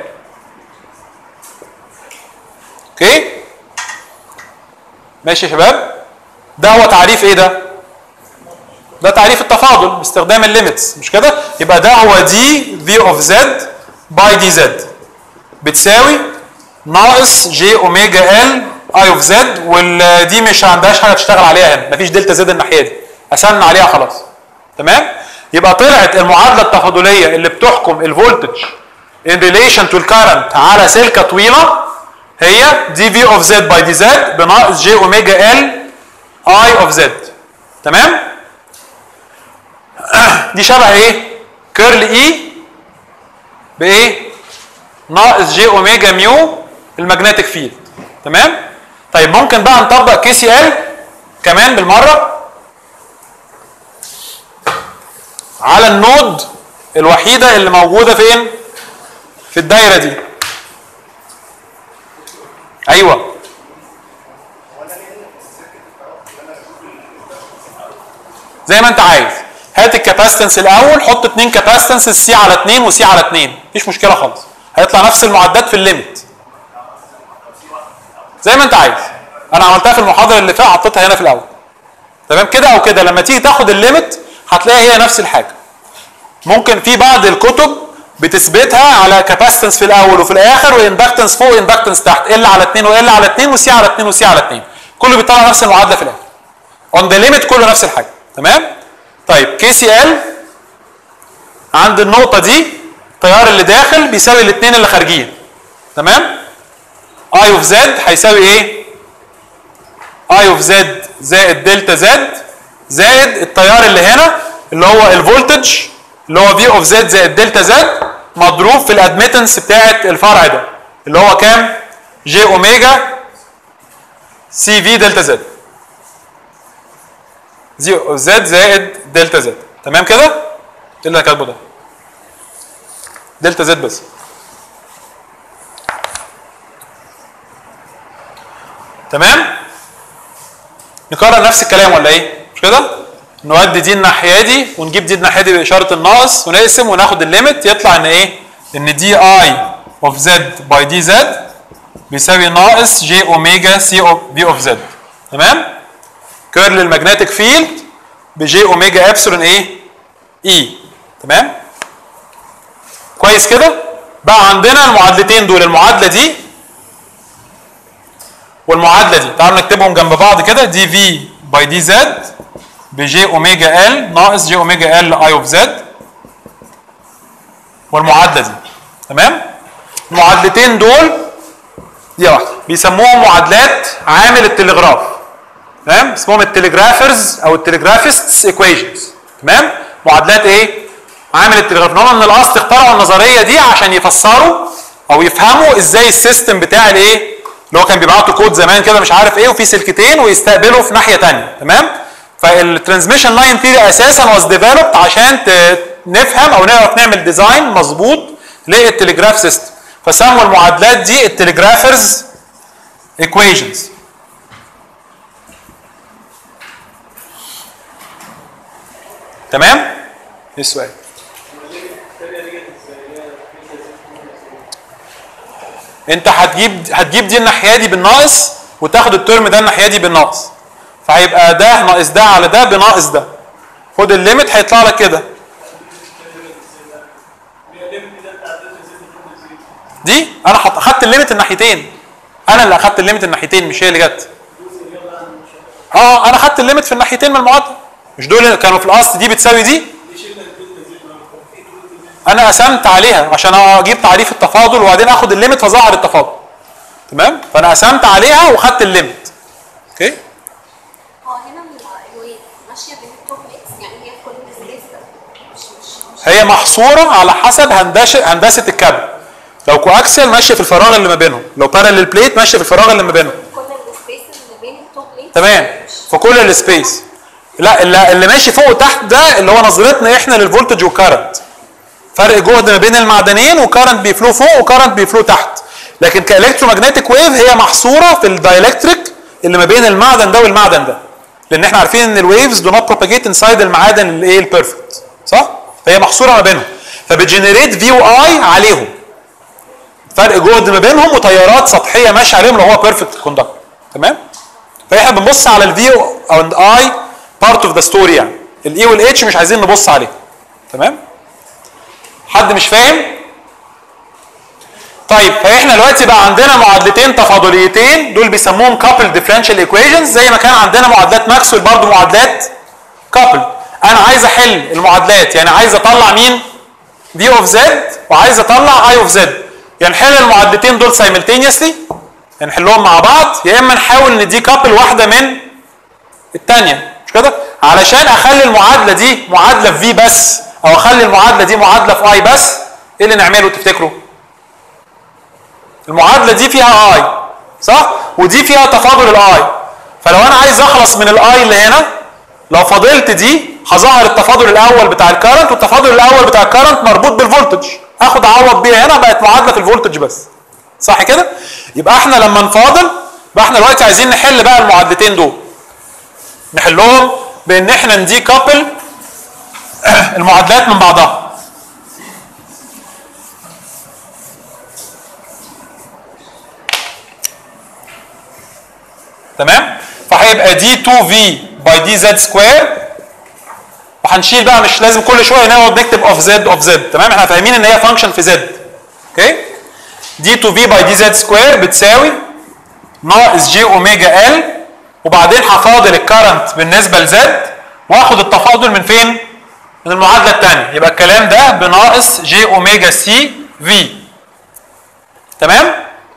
اوكي؟ ماشي يا شباب؟ ده هو تعريف ايه ده؟ ده تعريف التفاضل باستخدام الليميتس، مش كده؟ يبقى ده هو دي في اوف زد باي دي زد بتساوي ناقص جي اوميجا ال اي اوف زد، والدي مش عندهاش حاجه تشتغل عليها هنا، مفيش دلتا زد الناحيه دي، قسمنا عليها خلاص. تمام؟ يبقى طلعت المعادله التفاضليه اللي بتحكم الفولتج in relation to الكارنت على سلكه طويله هي دي في اوف زد باي دي زد بناقص جي اوميجا ال اي اوف زد. تمام؟ دي شبه ايه؟ كيرل اي بايه؟ ناقص جي اوميجا ميو الماجنتيك فيلد. تمام؟ طيب ممكن بقى نطبق كي سي ال كمان بالمره على النود الوحيده اللي موجوده فين؟ في الدايره دي. ايوه زي ما انت عايز. هات الكاباسيتنس الاول، حط اتنين كاباسيتنس سي على اتنين وسي على اتنين، مفيش مشكله خالص، هيطلع نفس المعدات في الليميت زي ما انت عايز. انا عملتها في المحاضره اللي فاتت، حطيتها هنا في الاول. تمام كده او كده، لما تيجي تاخد الليميت هتلاقي هي نفس الحاجه. ممكن في بعض الكتب بتثبتها على كاباسيتنس في الاول وفي الاخر واندكتنس فوق واندكتنس تحت، ال على اتنين وال على اتنين وسي على اتنين وسي على اتنين، كله بيطلع نفس المعادله في الاخر. اون ذا ليميت كله نفس الحاجه. تمام؟ طيب كي سي ال عند النقطه دي التيار اللي داخل بيساوي الاثنين اللي خارجين. تمام؟ اي اوف زد هيساوي ايه؟ اي اوف زد زائد دلتا زد زائد التيار اللي هنا اللي هو الفولتج اللي هو في اوف زد زائد دلتا زد مضروب في الادميتنس بتاعت الفرع ده اللي هو كام؟ جي اوميجا سي في دلتا زد. زي اوف زد زائد دلتا زد. تمام كده؟ ايه اللي انا كاتبه ده؟ دلتا زد بس. تمام؟ نكرر نفس الكلام ولا ايه؟ مش كده؟ نودي دي الناحيه دي ونجيب دي الناحيه دي باشاره الناقص ونقسم وناخد الليمت، يطلع ان ايه؟ ان دي اي اوف زد باي دي زد بيساوي ناقص جي اوميجا سي اوف بي اوف زد. تمام؟ كيرل الماجنتيك فيلد بجي اوميجا ابسلون ايه؟ اي. تمام؟ كويس كده؟ بقى عندنا المعادلتين دول، المعادله دي والمعادله دي، تعالوا نكتبهم جنب بعض كده، دي في باي دي زد بجي اوميجا ال ناقص جي اوميجا ال اي اوف زد، والمعادله دي. تمام؟ المعادلتين دول دي واحده بيسموهم معادلات عامل التلغراف. تمام؟ اسمهم التليجرافرز او التليجرافيستس ايكويشنز. تمام؟ معادلات ايه؟ عامل التلغراف. هم من الاصل اخترعوا النظريه دي عشان يفسروا او يفهموا ازاي السيستم بتاع الايه؟ اللي هو كان بيبعتوا كود زمان كده مش عارف ايه وفي سلكتين ويستقبلوا في ناحيه ثانيه. تمام؟ فالترانسميشن لاين ثيوري اساسا واز ديفلوبد عشان نفهم او نعرف نعمل ديزاين مظبوط للتليجراف سيستم، فسموا المعادلات دي التليجرافرز ايكويشنز. تمام؟ ايه السؤال؟ انت هتجيب هتجيب دي الناحيه دي بالناقص وتاخد الترم ده الناحيه دي بالناقص، فهيبقى ده ناقص ده على ده بناقص ده. خد الليمت هيطلع لك كده. دي انا اخدت الليمت الناحيتين، انا اللي اخدت الليمت الناحيتين مش هي اللي جت. اه انا اخدت الليمت في الناحيتين من المعادله، مش دول كانوا في الاصل دي بتساوي دي. انا قسمت عليها عشان اجيب تعريف التفاضل وبعدين اخد الليمت فظهر التفاضل. تمام؟ فانا قسمت عليها وخدت الليمت. اوكي؟
اه هنا الويف ماشيه بين التوب اكس، يعني هي في كل سبيس مش مش
هي محصوره على حسب هندسه هندسه الكابل. لو كواكسل ماشيه في الفراغ اللي ما بينهم، لو باراليل بليت ماشيه في الفراغ اللي ما بينهم.
كل السبيس اللي بين التوب اكس.
تمام؟ في كل السبيس. لا اللي, اللي ماشي فوق وتحت ده اللي هو نظرتنا احنا للفولتج والكارنت. فرق جهد ما بين المعدنين وكارنت بيفلو فوق وكارنت بيفلو تحت. لكن كالكترومagnetic ويف هي محصوره في الدايلكتريك اللي ما بين المعدن ده والمعدن ده. لان احنا عارفين ان الويفز دو نوت بروباجيت انسايد المعادن الايه البيرفكت. صح؟ فهي محصوره ما بينهم. فبتجنريت في واي عليهم. فرق جهد ما بينهم وتيارات سطحيه ماشيه عليهم لو هو بيرفكت كوندكتور. تمام؟ فاحنا بنبص على الفي او اي بارت اوف ذا ستوري، يعني الاي والاتش مش عايزين نبص عليه. تمام؟ حد مش فاهم؟ طيب فاحنا دلوقتي بقى عندنا معادلتين تفاضليتين دول بيسموهم كابل ديفرنشال ايكويشنز، زي ما كان عندنا معادلات ماكسويل برضه معادلات كابل. انا عايز احل المعادلات، يعني عايز اطلع مين؟ في اوف زد وعايز اطلع اي اوف زد. يا نحل المعادلتين دول سايملتينيوسلي، يا نحلهم مع بعض، يا اما نحاول ندي كابل واحده من الثانيه، مش كده؟ علشان اخلي المعادله دي معادله في في بس او اخلي المعادله دي معادله في اي بس، ايه اللي نعمله تفتكروا؟ المعادله دي فيها اي صح؟ ودي فيها تفاضل الاي. فلو انا عايز اخلص من الاي اللي هنا، لو فاضلت دي هظهر التفاضل الاول بتاع الكارنت، والتفاضل الاول بتاع الكارنت مربوط بالفولتج، اخد اعوض بيها هنا بقت معادله في الفولتج بس. صح كده؟ يبقى احنا لما نفاضل يبقى احنا دلوقتي عايزين نحل بقى المعادلتين دول. نحلهم بان احنا ندي كابل المعادلات من بعضها. تمام؟ فهيبقى دي تو في باي دي زد سكوير، وهنشيل بقى مش لازم كل شويه نقعد نكتب اوف زد اوف زد. تمام؟ احنا فاهمين ان هي فانكشن في زد. اوكي؟ دي تو في باي دي زد سكوير بتساوي ناقص جي اوميجا ال، وبعدين هفاضل الكرنت بالنسبه لزد واخد التفاضل من فين؟ من المعادله الثانيه. يبقى الكلام ده بناقص جي اوميجا سي في. تمام؟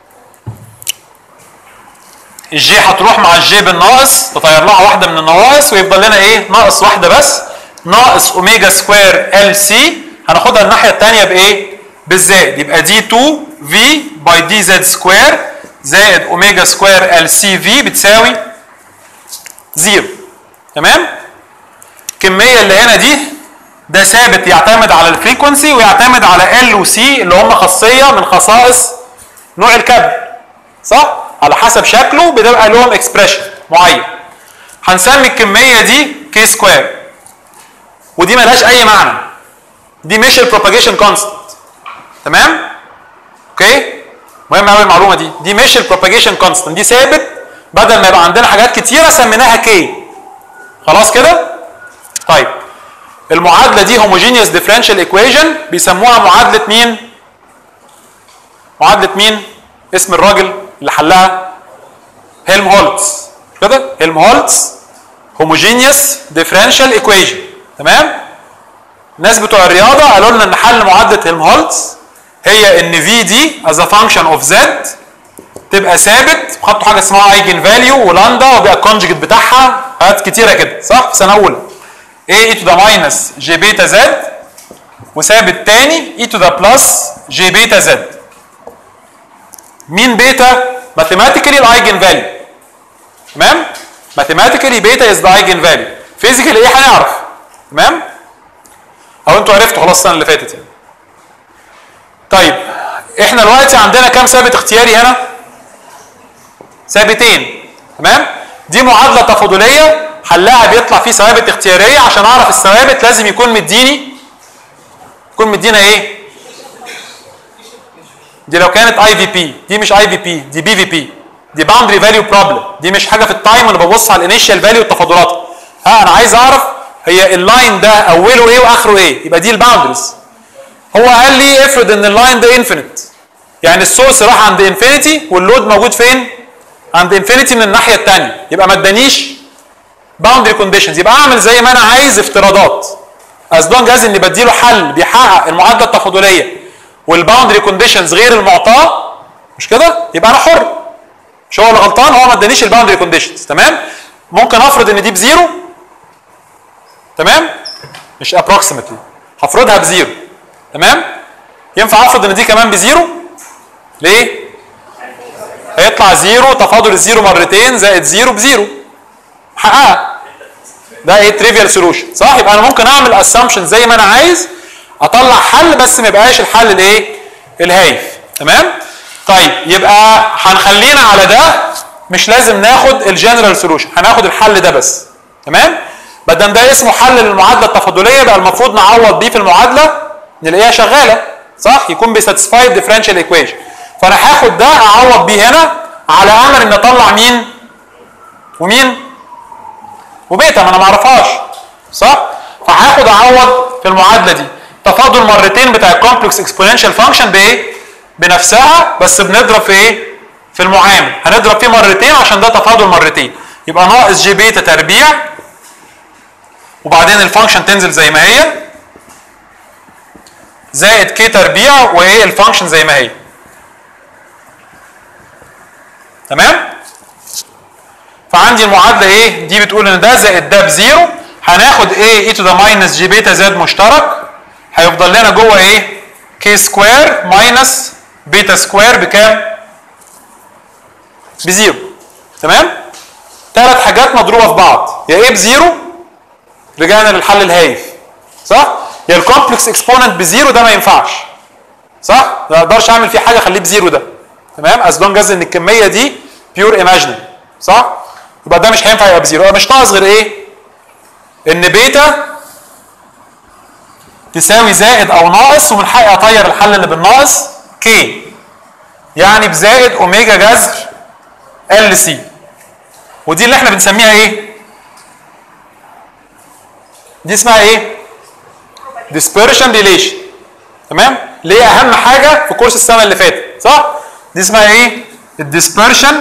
الجي هتروح مع الجي بالناقص، تطير لها واحده من النواقص ويفضل لنا ايه؟ ناقص واحده بس، ناقص اوميجا سكوير ال سي، هناخدها الناحيه الثانيه بايه؟ بالزائد. يبقى دي تو في باي دي زد سكوير زائد اوميجا سكوير ال سي في بتساوي زيرو. تمام؟ الكميه اللي هنا دي ده ثابت يعتمد على الفريكونسي ويعتمد على ال وسي اللي هم خاصيه من خصائص نوع الكابل. صح؟ على حسب شكله بيبقى لهم اكسبريشن معين. هنسمي الكميه دي كي سكوير. ودي ملهاش اي معنى. دي مش البروباجيشن كونستنت. تمام؟ اوكي؟ مهم قوي المعلومه دي، دي مش البروباجيشن كونستنت، دي ثابت بدل ما يبقى عندنا حاجات كتيره سميناها كي. خلاص كده؟ طيب المعادله دي هوموجينيوس ديفرنشال ايكويشن بيسموها معادله مين؟ معادله مين؟ اسم الراجل اللي حلها هيلمهولتز. كده؟ هيلمهولتز هوموجينيوس ديفرنشال ايكويشن. تمام؟ الناس بتوع الرياضه قالوا لنا ان حل معادله هيلمهولتز هي ان في دي از ا فانكشن اوف زد تبقى ثابت، حطوا حاجه اسمها ايجن فاليو ولاندا وبقى الكونجكت بتاعها حاجات كتيره كده، صح؟ في سنه اولى. اي تو ذا ماينس جي بيتا زد، وثابت تاني اي تو ذا بلس جي بيتا زد. مين بيتا؟ ماثيماتيكالي الايجن فاليو. تمام؟ ماثيماتيكالي بيتا از ذا ايجن فاليو. فيزيكالي ايه هنعرف. تمام؟ او انتوا عرفتوا خلاص السنه اللي فاتت يعني. طيب احنا دلوقتي عندنا كام ثابت اختياري هنا؟ ثابتين. تمام؟ دي معادله تفاضليه حلها بيطلع فيه ثوابت اختياريه، عشان اعرف الثوابت لازم يكون مديني يكون مدينا ايه؟ دي لو كانت اي في بي، دي مش اي في بي، دي بي في بي، دي باوندري فاليو بروبلم، دي مش حاجه في التايم وانا ببص على الانيشال فاليو والتفاضلات. ها انا عايز اعرف هي اللاين ده اوله ايه واخره ايه، يبقى دي الباوندريز. هو قال لي افرض ان اللاين ده انفينيت، يعني السورس راح عند انفينيتي واللود موجود فين؟ عند انفينيتي من الناحيه الثانيه، يبقى ما ادانيش باوندري كونديشنز، يبقى اعمل زي ما انا عايز افتراضات. از لونج از اني بديله حل بيحقق المعادله التفاضليه والباوندري كونديشنز غير المعطاه، مش كده؟ يبقى انا حر. مش هو اللي غلطان، هو ما ادانيش الباوندري كونديشنز. تمام؟ ممكن افرض ان دي بزيرو. تمام؟ مش ابروكسيمتلي، هفرضها بزيرو. تمام؟ ينفع افرض ان دي كمان بزيرو؟ ليه؟ هيطلع زيرو تفاضل الزيرو مرتين زائد زيرو بزيرو. حققها. ده ايه؟ تريفيال سولوشن، صح؟ يبقى انا ممكن اعمل اسامبشن زي ما انا عايز، اطلع حل بس ما يبقاش الحل الايه؟ الهايف. تمام؟ طيب يبقى هنخلينا على ده، مش لازم ناخد الجنرال سولوشن، هناخد الحل ده بس. تمام؟ بدل ده اسمه حل للمعادله التفاضليه، بقى المفروض نعوض بيه في المعادله نلاقيها شغاله، صح؟ يكون بيساتسفاي الديفرنشال ايكويشن. فانا هاخد ده اعوض بيه هنا على امل ان اطلع مين؟ ومين؟ وبيتا، ما انا ما اعرفهاش، صح؟ فهاخد اعوض في المعادله دي تفاضل مرتين بتاع الكومبلكس اكسبوننشال فانكشن بايه؟ بنفسها، بس بنضرب في ايه؟ في المعامل، هنضرب فيه مرتين عشان ده تفاضل مرتين، يبقى ناقص جي بيتا تربيع، وبعدين الفانكشن تنزل زي ما هي، زائد كي تربيع، وايه الفانكشن زي ما هي. تمام؟ فعندي المعادله ايه؟ دي بتقول ان ده زائد ده بزيرو، هناخد ايه؟ اي تو ذا ماينس جي بيتا زد مشترك، هيفضل لنا جوه ايه؟ كي سكوير ماينس بيتا سكوير بكام؟ بزيرو. تمام؟ ثلاث حاجات مضروبه في بعض، يا ايه بزيرو، رجعنا للحل الهايف، صح؟ يا الكومبلكس اكسبوننت بزيرو، ده ما ينفعش، صح؟ ما اقدرش اعمل فيه حاجه اخليه بزيرو ده. تمام؟ از لونج از ان الكميه دي بيور ايماجينري، صح؟ يبقى ده مش هينفع يبقى بزيرو، يبقى مش ناقص غير ايه؟ ان بيتا تساوي زائد او ناقص، ومن حقي اطير الحل اللي بالناقص كي، يعني بزائد اوميجا جذر ال سي، ودي اللي احنا بنسميها ايه؟ دي اسمها ايه؟ dispersion relation. تمام؟ اللي هي اهم حاجه في كورس السنه اللي فاتت، صح؟ دي اسمها ايه؟ الديسبرشن.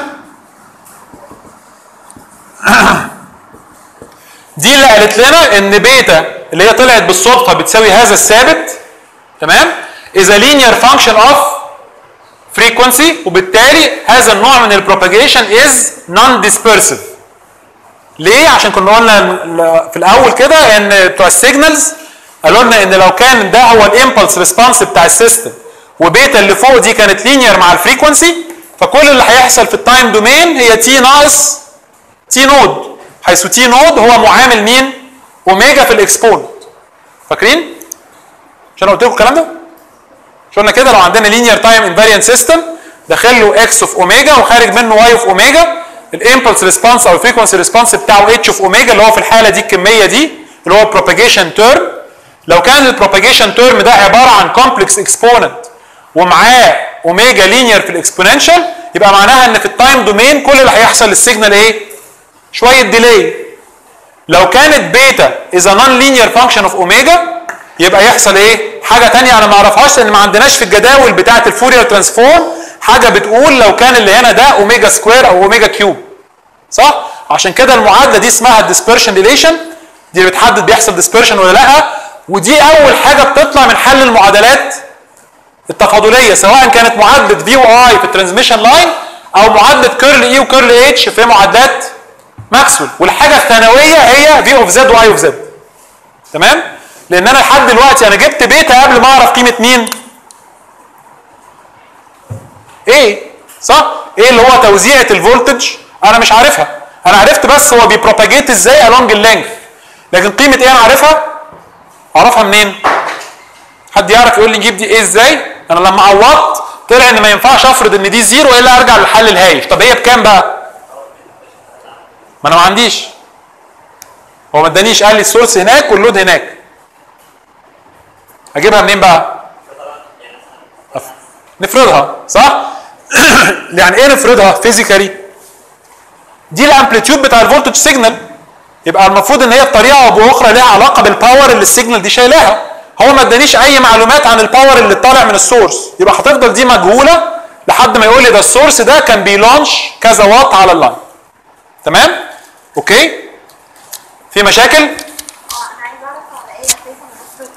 دي اللي قالت لنا ان بيتا اللي هي طلعت بالصدفه بتساوي هذا الثابت، تمام؟ is a linear function of frequency، وبالتالي هذا النوع من البروباجيشن is non-dispersive. ليه؟ عشان كنا قلنا في الاول كده ان بتوع السيجنالز قالوا لنا ان لو كان ده هو الامبلس ريسبونس بتاع السيستم، وبيتا اللي فوق دي كانت لينير مع الفريكونسي، فكل اللي هيحصل في التايم دومين هي تي ناقص تي نود، حيث تي نود هو معامل مين؟ اوميجا في الاكسبوننت. فاكرين؟ مش انا قلت لكم الكلام ده؟ مش قلنا كده لو عندنا لينير تايم انفاريانت سيستم داخل له اكس اوف اوميجا وخارج منه واي اوف اوميجا، الامبلس ريسبونس او الفريكونسي ريسبونس بتاعه اتش اوف اوميجا، اللي هو في الحاله دي الكميه دي، اللي هو propagation term. لو كان البروباجيشن تيرم ده عباره عن كومبلكس اكسبوننت ومعاه اوميجا لينير في الاكسبوننشال، يبقى معناها ان في التايم دومين كل اللي هيحصل للسيجنال ايه؟ شويه ديلي. لو كانت بيتا از نون لينير فانكشن اوف اوميجا، يبقى يحصل ايه؟ حاجه ثانيه انا ما اعرفهاش لان ما عندناش في الجداول بتاعه الفورير ترانسفورم حاجه بتقول لو كان اللي هنا ده اوميجا سكوير او اوميجا كيوب. صح؟ عشان كده المعادله دي اسمها الديسبرشن ريليشن، دي اللي بتحدد بيحصل ديسبرشن ولا لا، ودي اول حاجه بتطلع من حل المعادلات التفاضليه، سواء كانت معادله في واي في الترانسميشن لاين او معادله كيرل اي وكيرل اتش في معادلات ماكسويل. والحاجه الثانويه هي في اوف زد واي اوف زد. تمام؟ لان انا لحد دلوقتي انا جبت بيتا قبل ما اعرف قيمه مين؟ ايه؟ صح؟ ايه اللي هو توزيعه الفولتج؟ انا مش عارفها، انا عرفت بس هو بيبروباجيت ازاي along اللينث، لكن قيمه ايه انا عارفها؟ اعرفها منين؟ حد يعرف يقول لي نجيب دي ايه ازاي؟ انا لما عوضت طلع ان ما ينفعش افرض ان دي زيرو الا ارجع للحل الهايف. طب هي بكام بقى؟ ما انا ما عنديش، هو ما ادانيش، قال لي السورس هناك واللود هناك. اجيبها منين بقى؟ نفرضها. صح؟ يعني ايه نفرضها فيزيكالي؟ دي الامبليتيود بتاع الفولتج سيجنال، يبقى المفروض ان هي بطريقه او باخرى ليها علاقه بالباور اللي السيجنال دي شايلاها. هو ما ادانيش اي معلومات عن الباور اللي طالع من السورس، يبقى هتفضل دي مجهوله لحد ما يقول لي ده السورس ده كان بيلانش كذا واط على اللاين. تمام؟ اوكي؟ في مشاكل؟
اه انا عايز اعرف على ايه اساسا نفرض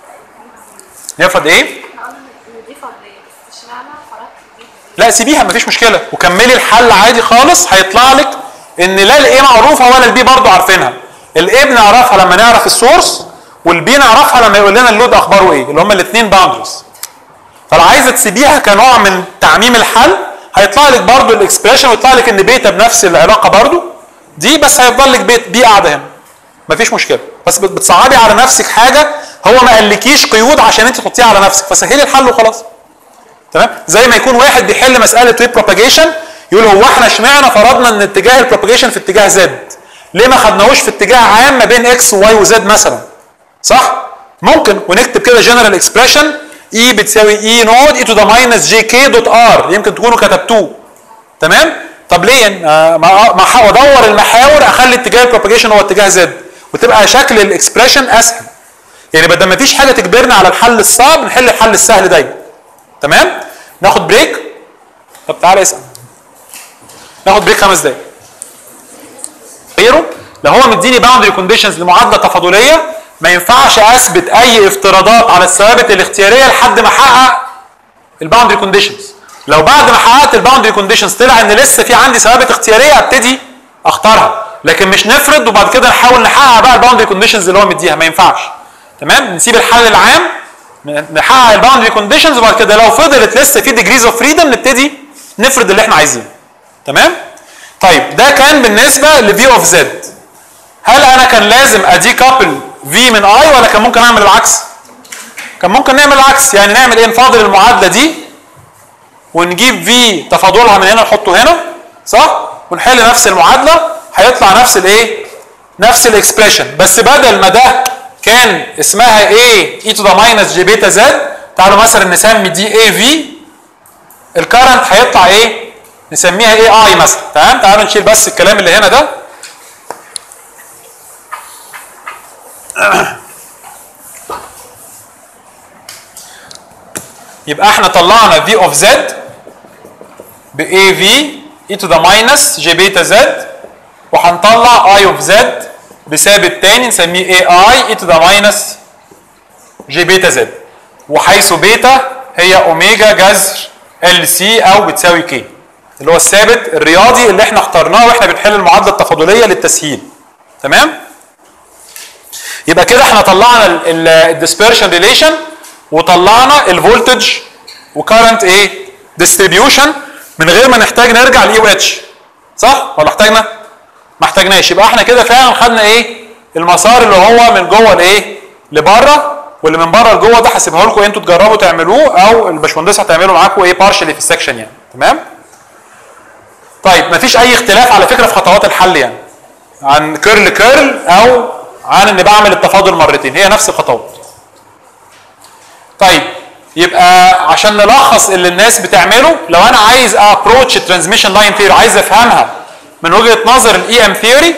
نفرض ايه؟
احنا قلنا ان دي فرضيه، بس اشمعنى فرضت دي؟
لا سيبيها مفيش مشكله وكملي الحل عادي خالص، هيطلع لك ان لا الايه معروفه ولا البي برضه عارفينها. الايه بنعرفها لما نعرف السورس، والبي نعرفها لما يقول لنا اللود اخباره ايه، اللي هم الاثنين باوندرز. فلو عايزه تسيبيها كنوع من تعميم الحل هيطلع لك برضه الاكسبريشن ويطلع لك ان بيتا بنفس العلاقه برضه دي، بس هيفضل لك بيت بي قاعده هنا. مفيش مشكله، بس بتصعبي على نفسك حاجه هو ما قالكيش قيود عشان انت تحطيها على نفسك، فسهلي الحل وخلاص. تمام؟ زي ما يكون واحد بيحل مساله ويب بروباجيشن يقول هو احنا اشمعنى فرضنا ان اتجاه البروباجيشن في اتجاه زد؟ ليه ما خدناهوش في اتجاه عام ما بين اكس وواي وزد مثلا؟ صح؟ ممكن، ونكتب كده جنرال اكسبريشن اي بتساوي اي نود اي تو ذا ماينس جي كي دوت ار، يمكن تكونوا كتبتوه. تمام؟ طب ليه؟ آه ما ادور المحاور اخلي اتجاه البروباجيشن هو اتجاه زد وتبقى شكل الاكسبريشن اسهل. يعني بدل ما فيش حاجه تجبرنا على الحل الصعب نحل الحل السهل دايما. تمام؟ ناخد بريك؟ طب تعالى اسال. ناخد بريك خمس دقايق. غيره لو هو مديني باوندري كونديشنز لمعادله تفاضليه ما ينفعش اثبت اي افتراضات على الثوابت الاختياريه لحد ما احقق الباوندري كونديشنز. لو بعد ما حققت الباوندري كونديشنز طلع ان لسه في عندي ثوابت اختياريه ابتدي اختارها، لكن مش نفرض وبعد كده نحاول نحقق بقى الباوندري كونديشنز اللي هو مديها، ما ينفعش. تمام؟ نسيب الحل العام نحقق الباوندري كونديشنز وبعد كده لو فضلت لسه في ديجريز اوف فريدم نبتدي نفرض اللي احنا عايزينه. تمام؟ طيب ده كان بالنسبه لفي اوف زد. هل انا كان لازم ادي كابل في من اي ولا كان ممكن اعمل العكس؟ كان ممكن نعمل العكس، يعني نعمل ايه؟ نفاضل المعادله دي ونجيب في تفاضلها من هنا نحطه هنا، صح؟ ونحل نفس المعادله هيطلع نفس الايه؟ نفس الاكسبريشن، بس بدل ما ده كان اسمها ايه اي تو ذا ماينس جي بيتا زد، تعالوا مثلا نسمي دي اي في، الكرنت هيطلع ايه؟ نسميها اي اي مثلا. تمام؟ تعالوا نشيل بس الكلام اللي هنا ده. يبقى احنا طلعنا في اوف زد ب اي في اي تو ذا ماينس جي بيتا زد، وهنطلع اي اوف زد بثابت تاني نسميه اي اي اي تو ذا ماينس جي بيتا زد، وحيث بيتا هي اوميجا جذر ال سي او بتساوي كي، اللي هو الثابت الرياضي اللي احنا اخترناه واحنا بنحل المعادله التفاضليه للتسهيل. تمام؟ يبقى كده احنا طلعنا الديسبيرشن ريليشن وطلعنا الفولتج وكارنت ايه؟ ديستريبيوشن من غير ما نحتاج نرجع لاي او اتش. صح؟ ولا احتاجنا؟ ما احتاجناش. يبقى احنا كده فعلا خدنا ايه؟ المسار اللي هو من جوه لايه؟ لبره، واللي من بره لجوه ده هسيبها لكم انتوا تجربوا تعملوه او الباشمهندس هتعملوا معاكم ايه؟ بارشلي في السكشن يعني. تمام؟ طيب مفيش اي اختلاف على فكره في خطوات الحل يعني عن كيرل كيرل او عن اني بعمل التفاضل مرتين، هي نفس الخطوات. طيب يبقى عشان نلخص اللي الناس بتعمله، لو انا عايز ابروتش ترانسميشن لاين ثيوري، عايز افهمها من وجهه نظر الاي ام ثيوري،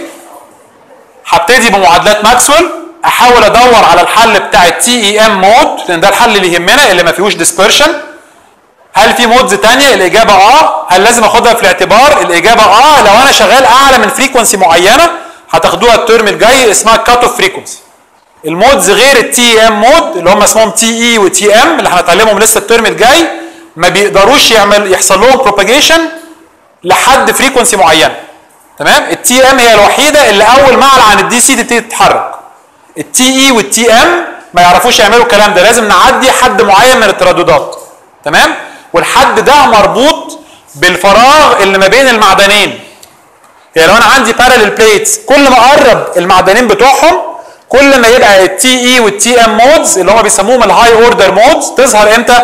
هبتدي بمعادلات ماكسويل، احاول ادور على الحل بتاع التي اي ام مود، لان ده الحل اللي يهمنا اللي ما فيهوش ديسبرشن. هل في مودز ثانيه؟ الاجابه اه. هل لازم اخدها في الاعتبار؟ الاجابه اه. لو انا شغال اعلى من فريكونسي معينه هتاخدوها الترم الجاي، اسمها كات اوف فريكونسي. المودز غير التي ام مود اللي هم اسمهم تي اي وتي ام اللي هنتعلمهم لسه الترم الجاي، ما بيقدروش يعمل يحصل لهم بروباجيشن لحد فريكونسي معينه. تمام؟ التي ام هي الوحيده اللي اول ما اعلى عن الدي سي تبتدي تتحرك. التي اي والتي ام ما يعرفوش يعملوا الكلام ده، لازم نعدي حد معين من الترددات. تمام؟ والحد ده مربوط بالفراغ اللي ما بين المعدنين. يعني لو انا عندي باراليل بليتس، كل ما اقرب المعدنين بتوعهم كل ما يبقى التي اي والتي ام مودز اللي هم بيسموهم الهاي اوردر مودز تظهر امتى؟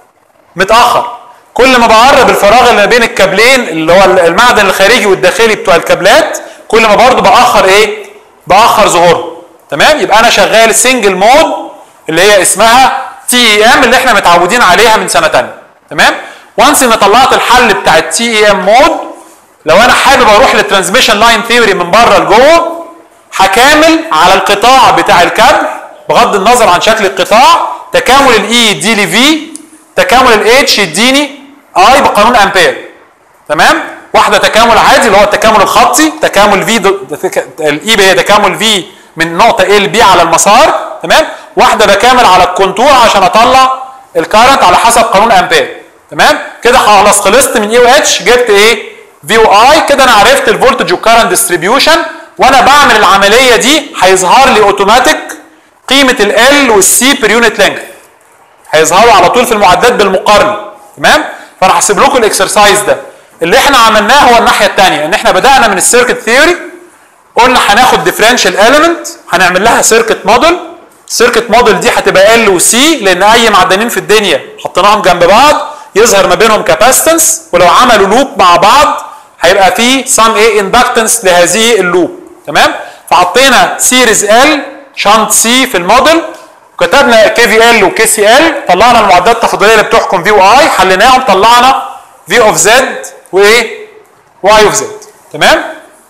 متاخر. كل ما بقرب الفراغ اللي ما بين الكابلين اللي هو المعدن الخارجي والداخلي بتوع الكابلات، كل ما برضه باخر ايه؟ باخر ظهوره. تمام؟ يبقى انا شغال سنجل مود اللي هي اسمها تي اي ام اللي احنا متعودين عليها من سنه ثانيه. تمام؟ وانس ان طلعت الحل بتاع التي اي ام مود، لو انا حابب اروح للترانسميشن لاين ثيوري من بره لجوه، هكامل على القطاع بتاع الكابل بغض النظر عن شكل القطاع، تكامل الاي يدي لي في، تكامل الاتش يديني اي بقانون امبير. تمام؟ واحده تكامل عادي اللي هو التكامل الخطي، تكامل في الاي هي تكامل في من نقطه ال بي على المسار. تمام؟ واحده بكامل على الكونتور عشان اطلع الكارنت على حسب قانون امبير. تمام؟ كده خلاص خلصت من اي و اتش، جبت ايه؟ في و اي. كده انا عرفت الفولتج والكارنت ديستريبيوشن، وانا بعمل العمليه دي هيظهر لي اوتوماتيك قيمه ال والسي بير يونت لينث، هيظهروا على طول في المعادلات بالمقارنه. تمام؟ فانا هسيب لكم الاكسرسايز ده. اللي احنا عملناه هو الناحيه الثانيه، ان احنا بدانا من السيركت ثيوري، قلنا هناخد ديفرنشال اليمنت هنعمل لها سيركت موديل. السيركت موديل دي هتبقى ال وسي، لان اي معدنين في الدنيا حطيناهم جنب بعض يظهر ما بينهم كاباسيتنس، ولو عملوا لوب مع بعض هيبقى في سم ايه اندكتنس لهذه اللوب. تمام؟ فحطينا سيريز ال شنط سي في الموديل، كتبنا كي في ال وكي سي ال، طلعنا المعدات التفاضليه اللي بتحكم في واي، حليناهم طلعنا في اوف زد وايه؟ واي اوف زد. تمام؟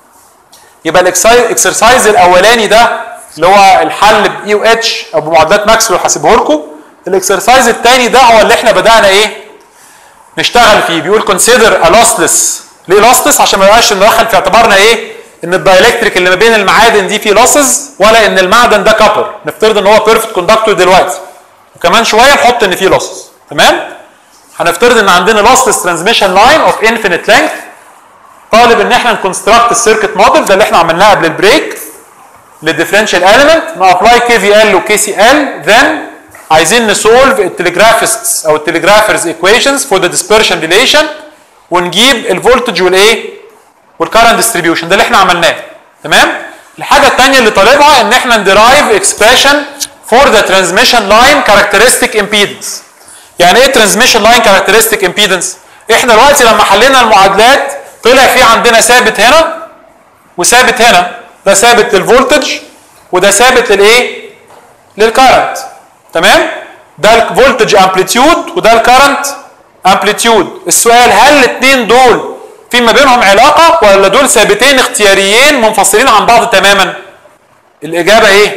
يبقى الاكسرسايز الاولاني ده اللي هو الحل باي و اتش او بمعادلات ماكسويل هسيبه لكم. الاكسرسايز الثاني ده هو اللي احنا بدانا ايه؟ نشتغل فيه. بيقول كونسيدر ا لوسلس. ليه لوسلس؟ عشان ما يبقاش ندخل في اعتبارنا ايه؟ ان الدايلكتريك اللي ما بين المعادن دي فيه لوسز، ولا ان المعدن ده كابر. نفترض ان هو بيرفكت كوندكتور دلوقتي، وكمان شويه نحط ان فيه لوسز. تمام؟ هنفترض ان عندنا لوسلس ترانسميشن لاين اوف انفينيت لينث. طالب ان احنا نكونستراكت السيركت موديل ده اللي احنا عملناه قبل البريك للديفرنشال اليمنت، نابلاي كي في ال وكي سي ال. ذن عايزين نسولف التليجرافيستس او التليجرافرز ايكويشنز فور ذا ديسبرشن ريليشن، ونجيب الفولتج والايه؟ والكارنت ديستريبيوشن. ده اللي احنا عملناه. تمام؟ الحاجه الثانيه اللي طالبها ان احنا ندرايف اكسبريشن فور ذا ترانسميشن لاين كاركترستيك امبيدنس. يعني ايه ترانسميشن لاين كاركترستيك امبيدنس؟ احنا دلوقتي لما حلينا المعادلات طلع في عندنا ثابت هنا وثابت هنا، ده ثابت للفولتج وده ثابت للايه؟ للكارنت. تمام؟ ده الفولتج امبليتيود وده الكارنت امبليتيود. السؤال هل الاثنين دول في ما بينهم علاقه ولا دول ثابتين اختياريين منفصلين عن بعض تماما؟ الاجابه ايه؟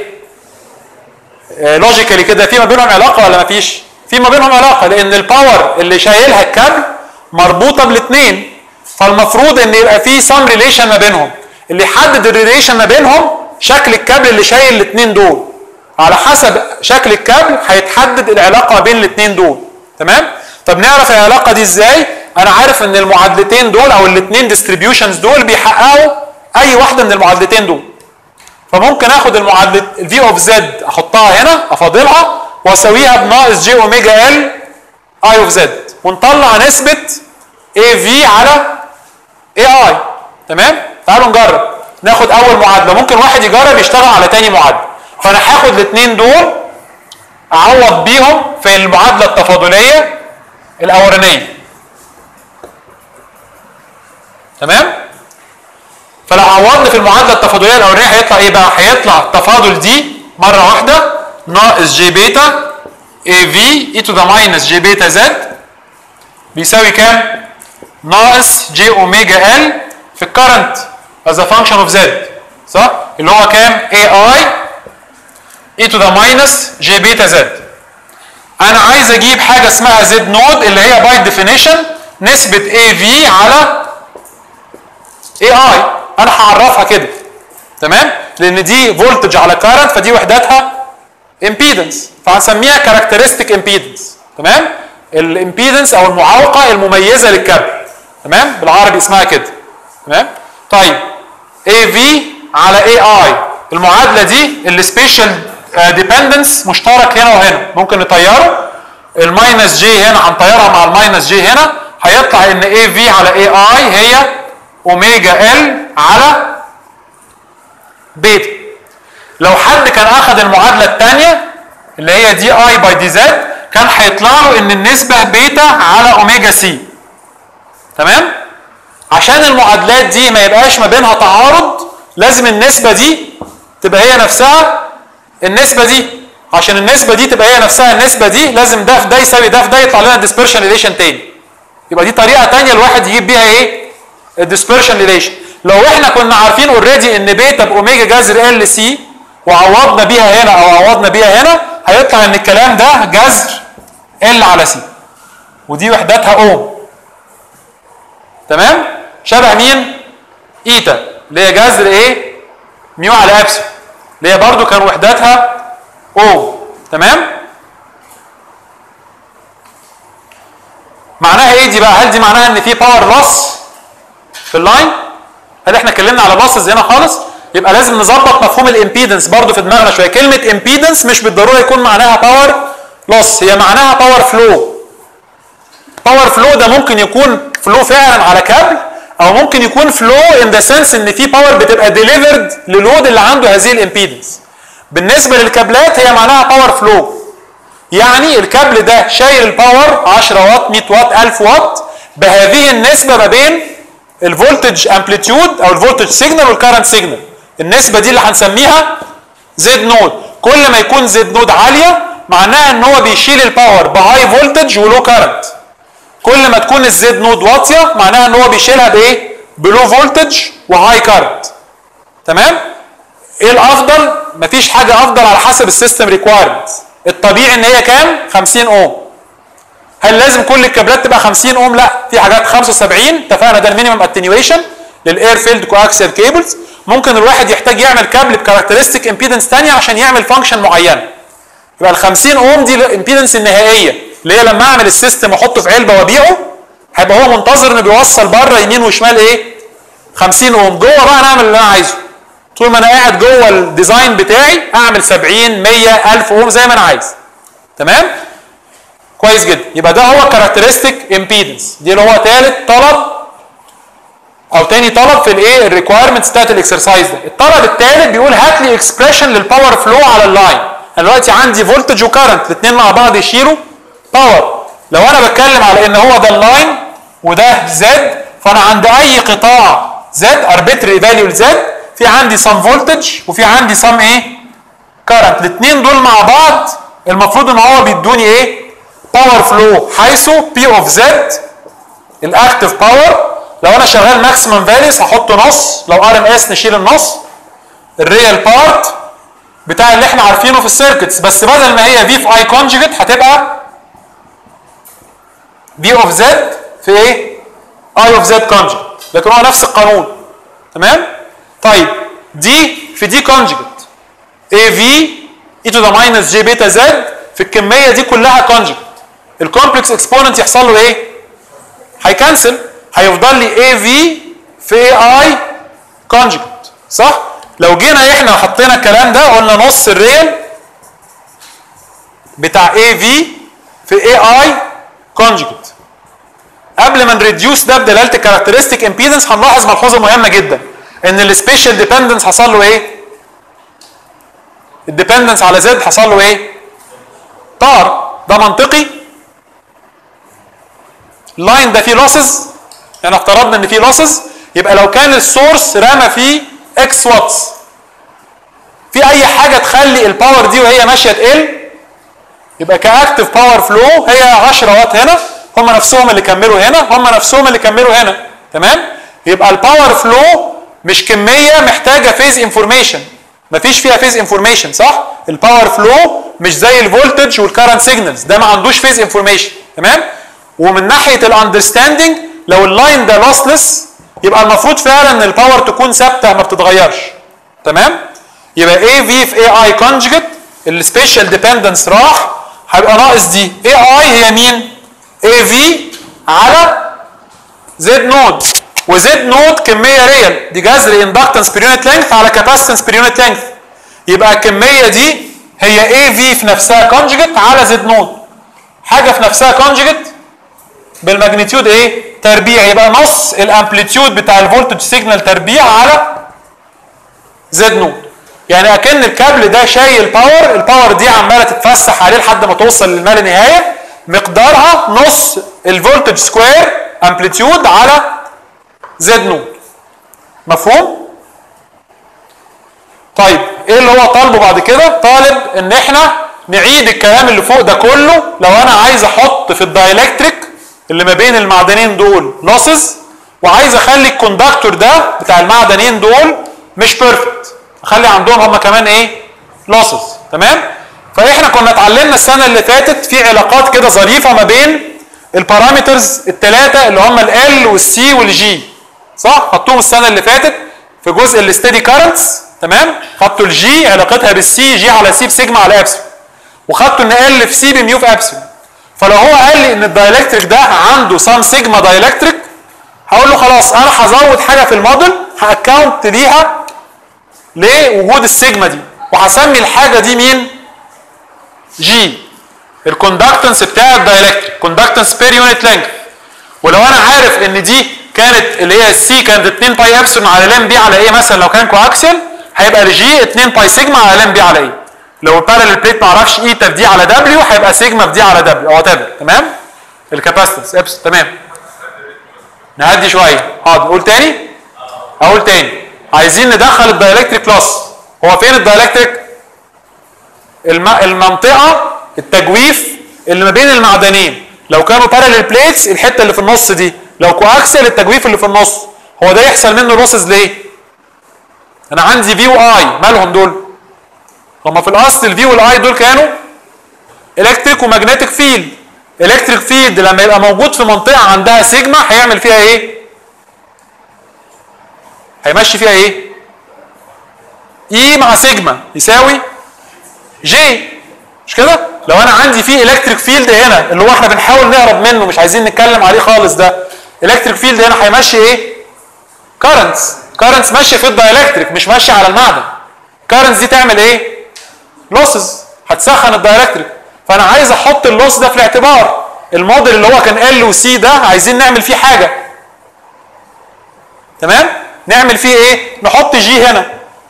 آه لوجيكالي كده في ما بينهم علاقه ولا ما فيش؟ في ما بينهم علاقه، لان الباور اللي شايلها الكابل مربوطه بالاثنين، فالمفروض ان يبقى في سم ريليشن ما بينهم. اللي يحدد الريليشن ما بينهم شكل الكابل اللي شايل الاثنين دول. على حسب شكل الكابل هيتحدد العلاقه ما بين الاثنين دول. تمام؟ طب نعرف العلاقه دي ازاي؟ انا عارف ان المعادلتين دول او الاثنين ديستريبيوشنز دول بيحققوا اي واحده من المعادلتين دول. فممكن اخد المعادله في اوف زد احطها هنا افاضلها واساويها بناقص جي اوميجا ال اي اوف زد، ونطلع نسبه اي في على اي اي. تمام؟ تعالوا نجرب. ناخد اول معادله، ممكن واحد يجرب يشتغل على ثاني معادله. فانا هاخد الاثنين دول اعوض بيهم في المعادله التفاضليه الاولانيه. تمام؟ فلو عوضنا في المعادله التفاضليه الاولانيه هيطلع ايه بقى؟ هيطلع التفاضل دي مره واحده ناقص جي بيتا اي في اي تو ذا ماينس جي بيتا زد بيساوي كام؟ ناقص جي اوميجا ال في الكرنت از ا فانكشن اوف زد، صح؟ اللي هو كام؟ اي اي اي تو ذا ماينس جي بيتا زد. انا عايز اجيب حاجه اسمها زد نود اللي هي باي ديفينيشن نسبه اي في على اي اي، انا هعرفها كده تمام؟ لان دي فولتج على كارنت فدي وحدتها امبيدنس، فهنسميها كاركترستيك امبيدنس. تمام؟ الامبيدنس او المعوقه المميزه للكابل. تمام؟ بالعربي اسمها كده. تمام؟ طيب اي في على اي اي، المعادله دي السبيشال ديبندنس مشترك هنا وهنا، ممكن نطيره. الماينس جي هنا هنطيرها مع الماينس جي هنا، هيطلع ان اي في على اي اي هي اوميجا ال على بيتا. لو حد كان اخذ المعادله الثانيه اللي هي دي اي باي دي زد كان هيطلع له ان النسبه بيتا على اوميجا سي. تمام؟ عشان المعادلات دي ما يبقاش ما بينها تعارض لازم النسبه دي تبقى هي نفسها النسبه دي، عشان النسبه دي تبقى هي نفسها النسبه دي لازم ده في ده يساوي ده في ده يطلع لنا ديسبرشن ريليشن تاني. يبقى دي طريقه ثانيه الواحد يجيب بيها ايه؟ الديسبرشن ريليشن. لو احنا كنا عارفين اوريدي ان بيتا باوميجا جذر ال سي وعوضنا بيها هنا او عوضنا بيها هنا هيطلع ان الكلام ده جذر ال على سي، ودي وحدتها اوم. تمام؟ شبه مين؟ ايتا اللي هي جذر ايه؟ ميو على ابسلون اللي هي برضو كان وحدتها اوم. تمام؟ معناها ايه دي بقى؟ هل دي معناها ان في باور لوس في اللاين؟ هل احنا اتكلمنا على لوسز هنا خالص؟ يبقى لازم نظبط مفهوم الامبيدنس برضو في دماغنا شويه. كلمه امبيدنس مش بالضروره يكون معناها باور لوس، هي معناها باور فلو. باور فلو ده ممكن يكون فلو فعلا على كابل او ممكن يكون فلو ان ذا سنس ان في باور بتبقى ديليفرد للود اللي عنده هذه الامبيدنس. بالنسبه للكابلات هي معناها باور فلو، يعني الكابل ده شايل الباور عشرة واط مية واط ألف واط بهذه النسبه ما بين الفولتج امبليتيود او الفولتج سيجنال والكارنت سيجنال. النسبه دي اللي هنسميها زد نود. كل ما يكون زد نود عاليه معناها ان هو بيشيل الباور بهاي فولتج ولو كارنت. كل ما تكون الزد نود واطيه معناها ان هو بيشيلها بايه؟ بلو فولتج وهاي كارنت. تمام؟ ايه الافضل؟ مفيش حاجه افضل على حسب السيستم ريكوايرمنت. الطبيعي ان هي كام؟ خمسين اوم. هل لازم كل الكابلات تبقى خمسين اوم؟ لا، في حاجات خمسة وسبعين اتفقنا ده المينيمم اتنيويشن للاير فيلد كواكسيال كيبلز. ممكن الواحد يحتاج يعمل كابل بكاركترستيك امبيدنس ثانيه عشان يعمل فانكشن معينه. يبقى ال خمسين اوم دي الامبيدنس النهائيه اللي هي لما اعمل السيستم واحطه في علبه وابيعه هيبقى هو منتظر انه بيوصل بره يمين وشمال ايه؟ خمسين اوم. جوه بقى انا اعمل اللي انا عايزه. طول ما انا قاعد جوه الديزاين بتاعي اعمل سبعين مية ألف اوم زي ما انا عايز. تمام؟ كويس جدا. يبقى ده هو كاركترستيك امبيدنس. دي اللي هو ثالث طلب او تاني طلب في الايه؟ الريكوايرمنتس بتاعت الاكسرسايز ده. الطلب الثالث بيقول هات لي اكسبريشن للباور فلو على اللاين. انا دلوقتي عندي فولتج وكارنت الاثنين مع بعض يشيلوا باور. لو انا بتكلم على ان هو ده اللاين وده زد فانا عند اي قطاع زد اربيتري فاليو لزد في عندي سم فولتج وفي عندي سم ايه؟ كارنت. الاثنين دول مع بعض المفروض ان هو بيدوني ايه؟ باور فلو حيث بي اوف زد الاكتف باور. لو انا شغال ماكسيمم فاليوز هحط نص، لو ار ام اس نشيل النص. الريال بارت بتاع اللي احنا عارفينه في السيركتس بس بدل ما هي في في اي كونجوجيت هتبقى في اوف زد في ايه؟ اي اوف زد كونجوجيت، لكن هو نفس القانون. تمام؟ طيب دي في دي كونجوجيت اي في اي تو ذا ماينس جي بيتا زد في الكميه دي كلها كونجوجيت. الكومبلكس اكسبوننت يحصل له ايه؟ هيكنسل، هيفضل لي اي في في اي اي كونجوجيت. صح؟ لو جينا احنا حطينا الكلام ده قلنا نص الريال بتاع اي في في اي اي كونجوجيت. قبل ما نريديوس ده بدلاله الكاركترستيك امبيدنس هنلاحظ ملحوظه مهمه جدا ان السبيشال ديبندنس حصل له ايه؟ الديبندنس على زد حصل له ايه؟ طار. ده منطقي؟ اللاين ده فيه لوسز، احنا افترضنا ان فيه لوسز يبقى لو كان السورس رمى فيه اكس واتس، في اي حاجه تخلي الباور دي وهي ماشيه تقل، يبقى كاكتف باور فلو هي عشرة واط هنا، هم نفسهم اللي كملوا هنا، هم نفسهم اللي كملوا هنا. تمام؟ يبقى الباور فلو مش كميه محتاجه فيز انفورميشن، مفيش فيها فيز انفورميشن، صح؟ الباور فلو مش زي الفولتج والكارنت سيجنالز، ده ما عندوش فيز انفورميشن. تمام؟ ومن ناحيه الاندرستاندنج لو اللاين ده لوسلس يبقى المفروض فعلا ان الباور تكون ثابته ما بتتغيرش. تمام؟ يبقى اي في في اي اي كونجكت السبيشال ديبندنس راح، هيبقى ناقص دي اي اي هي مين؟ اي في على زد نود، وزد نود كميه ريال، دي جذر اندكتنس بير يونت لينث على كاباسيتنس بير يونت لينث، يبقى الكميه دي هي اي في في نفسها كونجكت على زد نود، حاجه في نفسها كونجكت بالماجنتيود ايه؟ تربيع، يبقى نص الامبليتيود بتاع الفولتج سيجنال تربيع على زد نود. يعني اكن الكابل ده شايل باور، الباور دي عماله تتفسح عليه لحد ما توصل للما لا نهايه، مقدارها نص الفولتج سكوير امبليتيود على زد نود. مفهوم؟ طيب ايه اللي هو طالبه بعد كده؟ طالب ان احنا نعيد الكلام اللي فوق ده كله لو انا عايز احط في الدايلكتريك اللي ما بين المعدنين دول لوسز، وعايز اخلي الكوندكتور ده بتاع المعدنين دول مش بيرفكت، اخلي عندهم هم كمان ايه؟ لوسز. تمام؟ فاحنا كنا اتعلمنا السنه اللي فاتت في علاقات كده ظريفه ما بين البارامترز الثلاثه اللي هم ال والسي والجي، صح؟ خدتوهم السنه اللي فاتت في جزء الستيدي كارنتس. تمام؟ خدتوا الجي علاقتها بالسي، جي على سي بسيجما على ابسلون، وخدتوا ان ال في سي بميو في ابسلون. فلو هو قال لي ان الدايلكتريك ده عنده سام سيجما دايلكتريك، هقول له خلاص انا هزود حاجه في الموديل هاكونت ليها لوجود السيجما دي، وهسمي الحاجه دي مين؟ جي، الكوندكتنس بتاع الدايلكتريك، كوندكتنس بير يونت لينث. ولو انا عارف ان دي كانت اللي هي السي كانت اتنين باي ابسلون على لام بي على ايه مثلا، لو كان كواكسيال هيبقى الجي اتنين باي سيجما على لام بي على ايه. لو البارالل بليت ما اعرفش ايتا في دي على دبليو هيبقى سيجما في دي على دبليو او وات ايفر. تمام؟ الكاباسيتنس ابس. تمام؟ نهدي شويه. حاضر. قول تاني؟ اقول تاني. عايزين ندخل الدايلكتريك لوس. هو فين الدايلكتريك؟ الم... المنطقه التجويف اللي ما بين المعدنين. لو كانوا بارالل بليتس الحته اللي في النص دي، لو كواكسيال التجويف اللي في النص. هو ده يحصل منه لوسز ليه؟ انا عندي في واي، مالهم دول؟ هما في الاصل الفي والاي دول كانوا الكتريك وماجنتيك فيلد. الكتريك فيلد لما يبقى موجود في منطقه عندها سيجما هيعمل فيها ايه؟ هيمشي فيها ايه؟ اي مع سيجما يساوي جي، مش كده؟ لو انا عندي فيه الكتريك فيلد هنا اللي هو احنا بنحاول نهرب منه مش عايزين نتكلم عليه خالص، ده الكتريك فيلد هنا هيمشي ايه؟ كارنتس. كارنتس ماشيه في الدايلكتريك مش ماشيه على المعدن. كارنتس دي تعمل ايه؟ لوسز، هتسخن الدايلكتريك. فانا عايز احط اللوس ده في الاعتبار. الموديل اللي هو كان ال وسي ده عايزين نعمل فيه حاجه. تمام؟ نعمل فيه ايه؟ نحط جي هنا.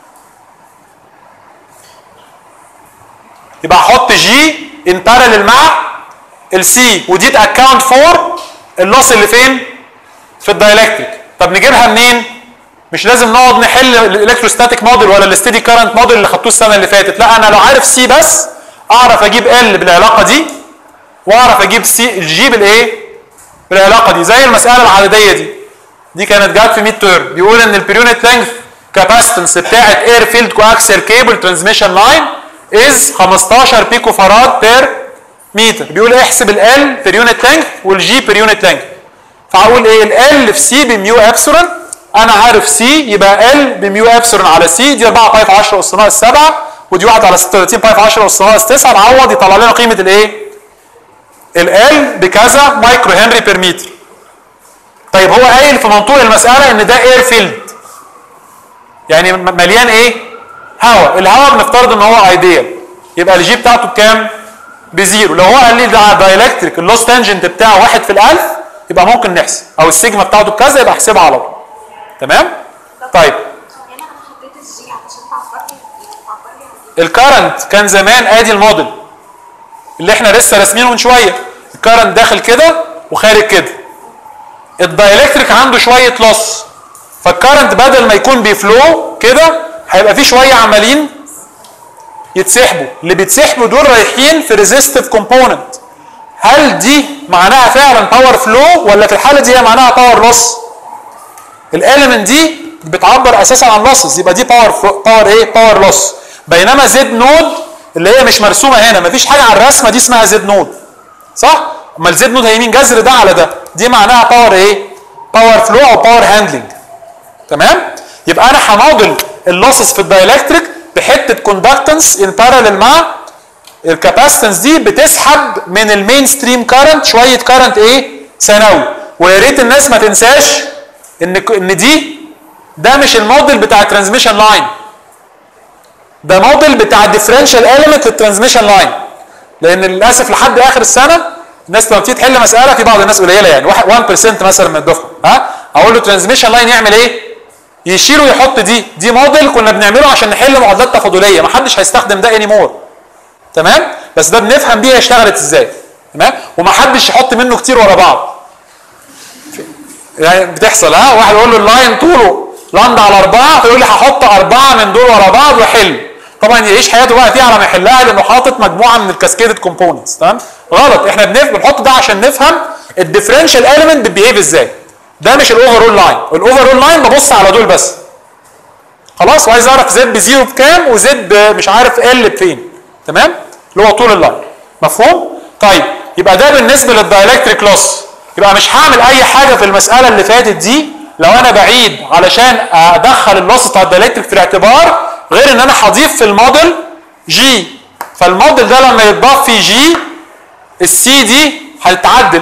يبقى احط جي ان بارالل مع السي، ودي تاكاونت فور اللوس اللي فين؟ في الدايلكتريك. طب نجيبها منين؟ مش لازم نقعد نحل الالكتروستاتيك موديل ولا الستيدي كارنت موديل اللي خدتوه السنه اللي فاتت، لا انا لو عارف سي بس اعرف اجيب ال بالعلاقه دي، واعرف اجيب سي الجي بالايه؟ بالعلاقه دي، زي المساله العدديه دي. دي كانت جات في ميد تيرم، بيقول ان البيريونت لينث كاباسيتنس بتاعت اير فيلد كواكسيال كيبل ترانسميشن لاين از خمستاشر بيكو فراد بير متر. بيقول احسب ال بير يونت لينث والجي بير يونت لينث. فهقول ايه؟ ال في سي بميو ابسلون، انا عارف سي يبقى ال بميو ابسلون على سي، دي اربعة باي في عشرة اس ناقص سبعة، ودي واحد على ستة وتلاتين باي في عشرة اس ناقص تسعة، نعوض يطلع لنا قيمه الايه؟ ال بكذا مايكرو هنري بير متر. طيب هو قايل في منطوق المساله ان ده اير فيلد، يعني مليان ايه؟ هواء. الهواء بنفترض ان هو ايديال، يبقى الجي بتاعته بكام؟ بزيرو. لو هو قال لي ده دايلكتريك اللوس تانجنت بتاعه واحد في الالف، يبقى ممكن نحسب، او السيجما بتاعته بكذا يبقى احسبها على طول. تمام؟ طيب
هنا انا حطيت الجي علشان تعبرني تعبرني عن
الكارنت كان زمان ادي الموديل اللي احنا لسه راسمينه من شويه، الكارنت داخل كده وخارج كده. الدايلكتريك عنده شويه لوس، فالكرنت بدل ما يكون بيفلو كده هيبقى في شويه عمالين يتسحبوا، اللي بيتسحبوا دول رايحين في ريزيستيف كومبوننت. هل دي معناها فعلا باور فلو ولا في الحاله دي هي معناها باور لوس؟ الاليمنت دي بتعبر اساسا عن لوسز، يبقى دي باور باور ايه؟ باور لوس. بينما زد نود اللي هي مش مرسومه هنا، مفيش حاجه على الرسمه دي اسمها زد نود، صح؟ امال زد نود هي مين؟ جذر ده على ده، دي معناها باور ايه؟ باور فلو او باور هاندلنج. تمام؟ يبقى انا هناضل اللوسز في الدايلكتريك بحته كوندكتنس ان باراليل مع الكاباسيتنس دي بتسحب من المين ستريم كارنت شويه كارنت ايه؟ ثانوي. ويا ريت الناس ما تنساش ان ان دي ده مش الموديل بتاع الترانسميشن لاين، ده موديل بتاع الديفرنشال اليمنت للترانسميشن لاين. لان للاسف لحد اخر السنه الناس لما بتيجي تحل مساله، في بعض الناس قليله يعني واحد بالمية مثلا من الدفعه، ها اقول له ترانسميشن لاين يعمل ايه؟ يشيل ويحط دي، دي موديل كنا بنعمله عشان نحل معادلات تفاضليه، ما حدش هيستخدم ده اني مور. تمام؟ بس ده بنفهم بيه اشتغلت ازاي. تمام؟ وما حدش يحط منه كتير ورا بعض. يعني بتحصل، ها واحد يقول له اللاين طوله لاند على اربعه، فيقول لي هحط اربعه من دول ورا بعض واحل. طبعا يعيش حياته بقى فيها على ما يحلها لانه حاطط مجموعه من الكاسكيدد كومبوننتس. تمام؟ غلط، احنا بنحط ده عشان نفهم الديفرنشال اليمنت بتبيهيف ازاي. ده مش الاوفرول لاين، الاوفرول لاين ببص على دول بس. خلاص؟ وعايز اعرف زد بزيرو بكام وزد مش عارف ال بفين. تمام؟ اللي هو طول اللاين. مفهوم؟ طيب يبقى ده بالنسبه للدايلكتريك لوس. يبقى مش هعمل اي حاجه في المساله اللي فاتت دي لو انا بعيد علشان ادخل اللوس بتاع الدايلكتريك في الاعتبار، غير ان انا هضيف في الموديل جي. فالموديل ده لما يتضاف فيه جي، السي دي هتتعدل،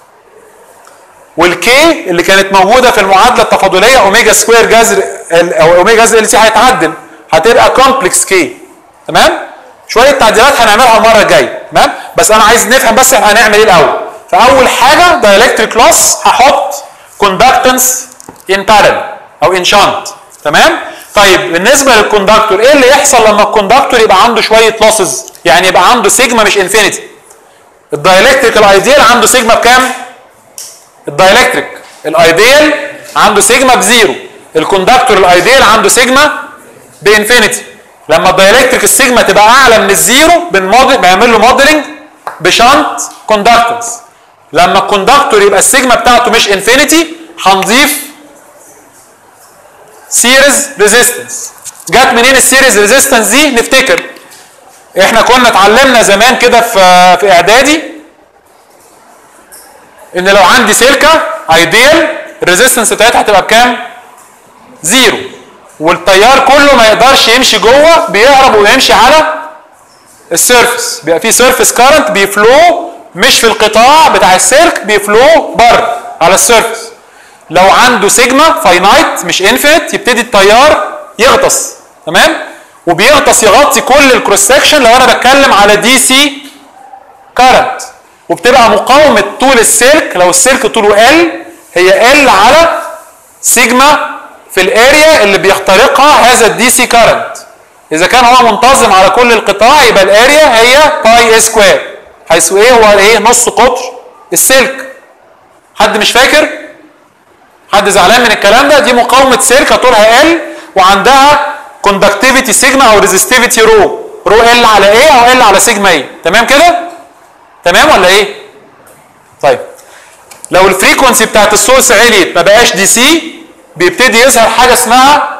والكي اللي كانت موجوده في المعادله التفاضليه اوميجا سكوير جذر او اوميجا جذر ال سي هيتعدل، هتبقى كومبلكس كي. تمام؟ شويه تعديلات هنعملها المره الجايه. تمام؟ بس انا عايز نفهم بس احنا هنعمل ايه الاول. فاول حاجه دايلكتريك لوس هحط كوندكتنس ان بارل او ان شانت. تمام؟ طيب بالنسبه للكوندكتور ايه اللي يحصل لما الكوندكتور يبقى عنده شويه لوسز؟ يعني يبقى عنده سيجما مش انفينيتي. الدايلكتريك الايديال عنده سيجما بكام؟ الدايلكتريك الايديال عنده سيجما بزيرو، الكوندكتور الايديال عنده سيجما بانفينيتي. لما الدايلكتريك السيجما تبقى اعلى من الزيرو بنعمل له موديلنج بشنت كوندكتنس. لما الكوندكتور يبقى السيجما بتاعته مش انفينيتي هنضيف سيريز ريزيستنس. جت منين السيريز ريزيستنس دي؟ نفتكر احنا كنا اتعلمنا زمان كده في في اعدادي ان لو عندي سلكه ايديال الريزيستنس بتاعتها هتبقى بكام؟ زيرو، والتيار كله ما يقدرش يمشي جوه، بيهرب ويمشي على السيرفس. بيبقى في سيرفس كارنت بيفلو مش في القطاع بتاع السلك، بيفلو بره على السيرفس. لو عنده سيجما فاينايت مش انفينيت يبتدي التيار يغطس. تمام؟ وبيغطس يغطي كل الكروس سكشن لو انا بتكلم على دي سي كارنت، وبتبقى مقاومه طول السلك لو السلك طوله ال هي ال على سيجما في الاريا اللي بيخترقها هذا الدي سي كارنت. اذا كان هو منتظم على كل القطاع يبقى الاريا هي باي اي سكوير، حيث ايه هو ايه؟ نص قطر السلك. حد مش فاكر؟ حد زعلان من الكلام ده؟ دي مقاومه سلك طولها ال وعندها كوندكتيفيتي سيجما او ريزستيفيتي رو، رو ال على ايه او ال على سيجما ايه. تمام كده؟ تمام ولا ايه؟ طيب لو الفريكونسي بتاعت السورس عليت ما بقاش دي سي، بيبتدي يظهر حاجه اسمها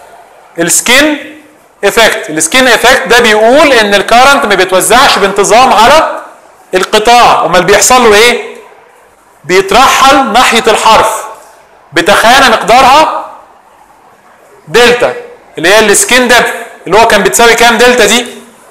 السكين افكت. السكين افكت ده بيقول ان الكارنت ما بيتوزعش بانتظام على القطاع، امال بيحصل له ايه؟ بيترحل ناحيه الحرف بتخانه مقدارها دلتا اللي هي السكين دبث، اللي هو كان بتساوي كام دلتا دي؟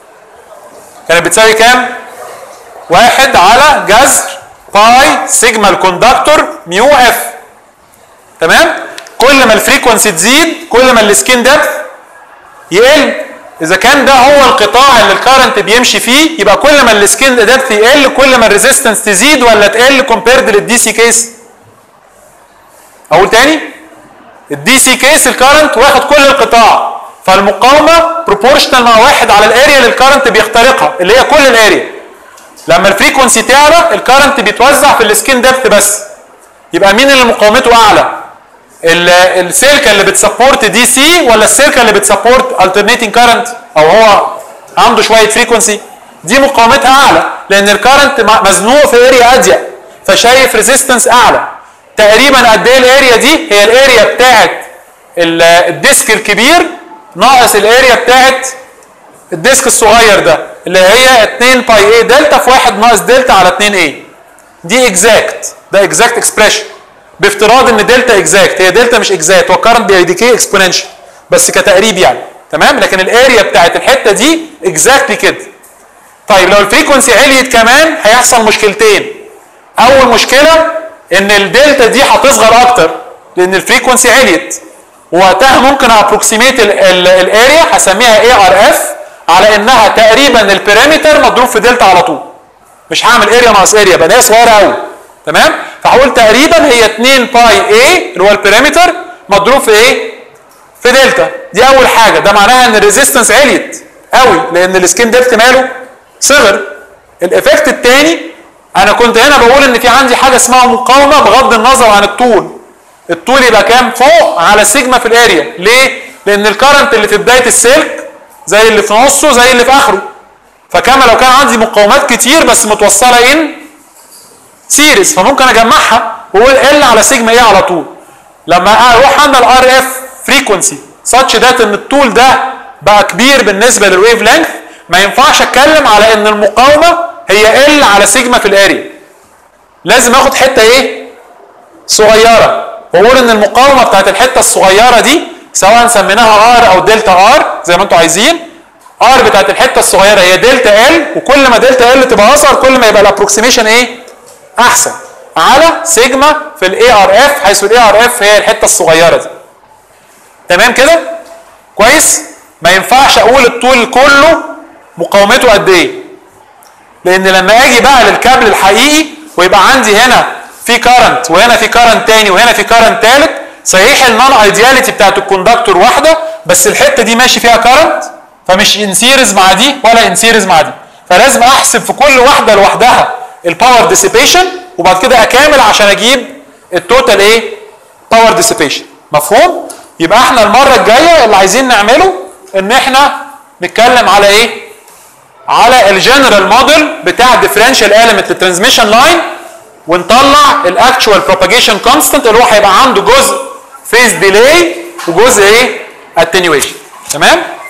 كانت بتساوي كام؟ واحد على جذر باي سيجما الكوندكتور ميو اف. تمام؟ كل ما الفريكونسي تزيد كل ما السكين دبث يقل. اذا كان ده هو القطاع اللي الكارنت بيمشي فيه يبقى كل ما السكين دبث يقل كل ما الريزيستنس تزيد ولا تقل كومبيرد للدي سي كيس؟ اقول تاني، الدي سي كيس الكارنت واخد كل القطاع، فالمقاومه بروبورشنال مع واحد على الاريا اللي الكارنت بيخترقها اللي هي كل الاريا. لما الفريكونسي تعلى الكارنت بيتوزع في السكين دبث بس، يبقى مين اللي مقاومته اعلى؟ السلكه اللي بتسبورت دي سي ولا السلكه اللي بتسبورت alternating current او هو عنده شويه فريكونسي، دي مقاومتها اعلى لان الكرنت مزنوق في اريا اضيق فشايف ريزيستنس اعلى. تقريبا قد ايه الاريا دي؟ هي الاريا بتاعت الديسك الكبير ناقص الاريا بتاعت الديسك الصغير ده اللي هي اتنين باي اي دلتا في واحد ناقص دلتا على اتنين اي. دي اكزاكت، ده اكزاكت اكسبريشن بافتراض ان دلتا اكزاكت. هي دلتا مش اكزاكت، هو الكرنت بيديكي اكسبوننشال بس كتقريب يعني، تمام؟ لكن الاريا بتاعت الحته دي اكزاكتلي كده. طيب لو الفريكونسي عليت كمان هيحصل مشكلتين. اول مشكله ان الدلتا دي هتصغر اكتر لان الفريكونسي عليت، ووقتها ممكن ابروكسيميت الاريا هسميها اي ار اف على انها تقريبا البيريمتر مضروب في دلتا على طول. مش هعمل اريا ناقص اريا بقى هي صغيره قوي، تمام؟ فهقول تقريبا هي اتنين باي اي اللي هو البيريمتر مضروب في ايه؟ في دلتا. دي اول حاجه، ده معناها ان الريزيستنس عليت قوي لان السكين ديبت ماله؟ صغر. الايفكت الثاني انا كنت هنا بقول ان في عندي حاجه اسمها مقاومه بغض النظر عن الطول. الطول يبقى كام؟ فوق على سيجما في الاريا. ليه؟ لان الكرنت اللي في بدايه السلك زي اللي في نصه زي اللي في اخره. فكما لو كان عندي مقاومات كتير بس متوصله ان سيريز فممكن اجمعها واقول ال على سيجما ايه على طول. لما اروح عند الار اف فريكونسي ساتش ذات ان الطول ده بقى كبير بالنسبه للويف لينث، ما ينفعش اتكلم على ان المقاومه هي ال على سيجما في الاريا. لازم اخد حته ايه؟ صغيره، واقول ان المقاومه بتاعت الحته الصغيره دي سواء سميناها ار او دلتا ار زي ما انتم عايزين. ار بتاعت الحته الصغيره هي دلتا ال، وكل ما دلتا ال تبقى اصغر كل ما يبقى الابروكسيميشن ايه؟ احسن على سيجما في الاي ار اف، حيث الاي ار اف هي الحته الصغيره دي. تمام كده؟ كويس؟ ما ينفعش اقول الطول كله مقاومته قد ايه؟ لان لما اجي بقى للكابل الحقيقي ويبقى عندي هنا في كارنت وهنا في كارنت تاني وهنا في كارنت تالت، صحيح النون ايدياليتي بتاعت الكوندكتور واحده بس الحته دي ماشي فيها كارنت فمش ان سيريز مع دي ولا ان سيريز مع دي، فلازم احسب في كل واحده لوحدها الباور ديسيبيشن وبعد كده اكامل عشان اجيب التوتال ايه؟ باور ديسيبيشن. مفهوم؟ يبقى احنا المره الجايه اللي عايزين نعمله ان احنا نتكلم على ايه؟ على الجنرال موديل بتاع الديفرنشال اليمنت للترانسميشن لاين ونطلع الاكتشوال بروباجيشن كونستنت اللي هو هيبقى عنده جزء فيز ديلي وجزء ايه؟ اتنيويشن. تمام؟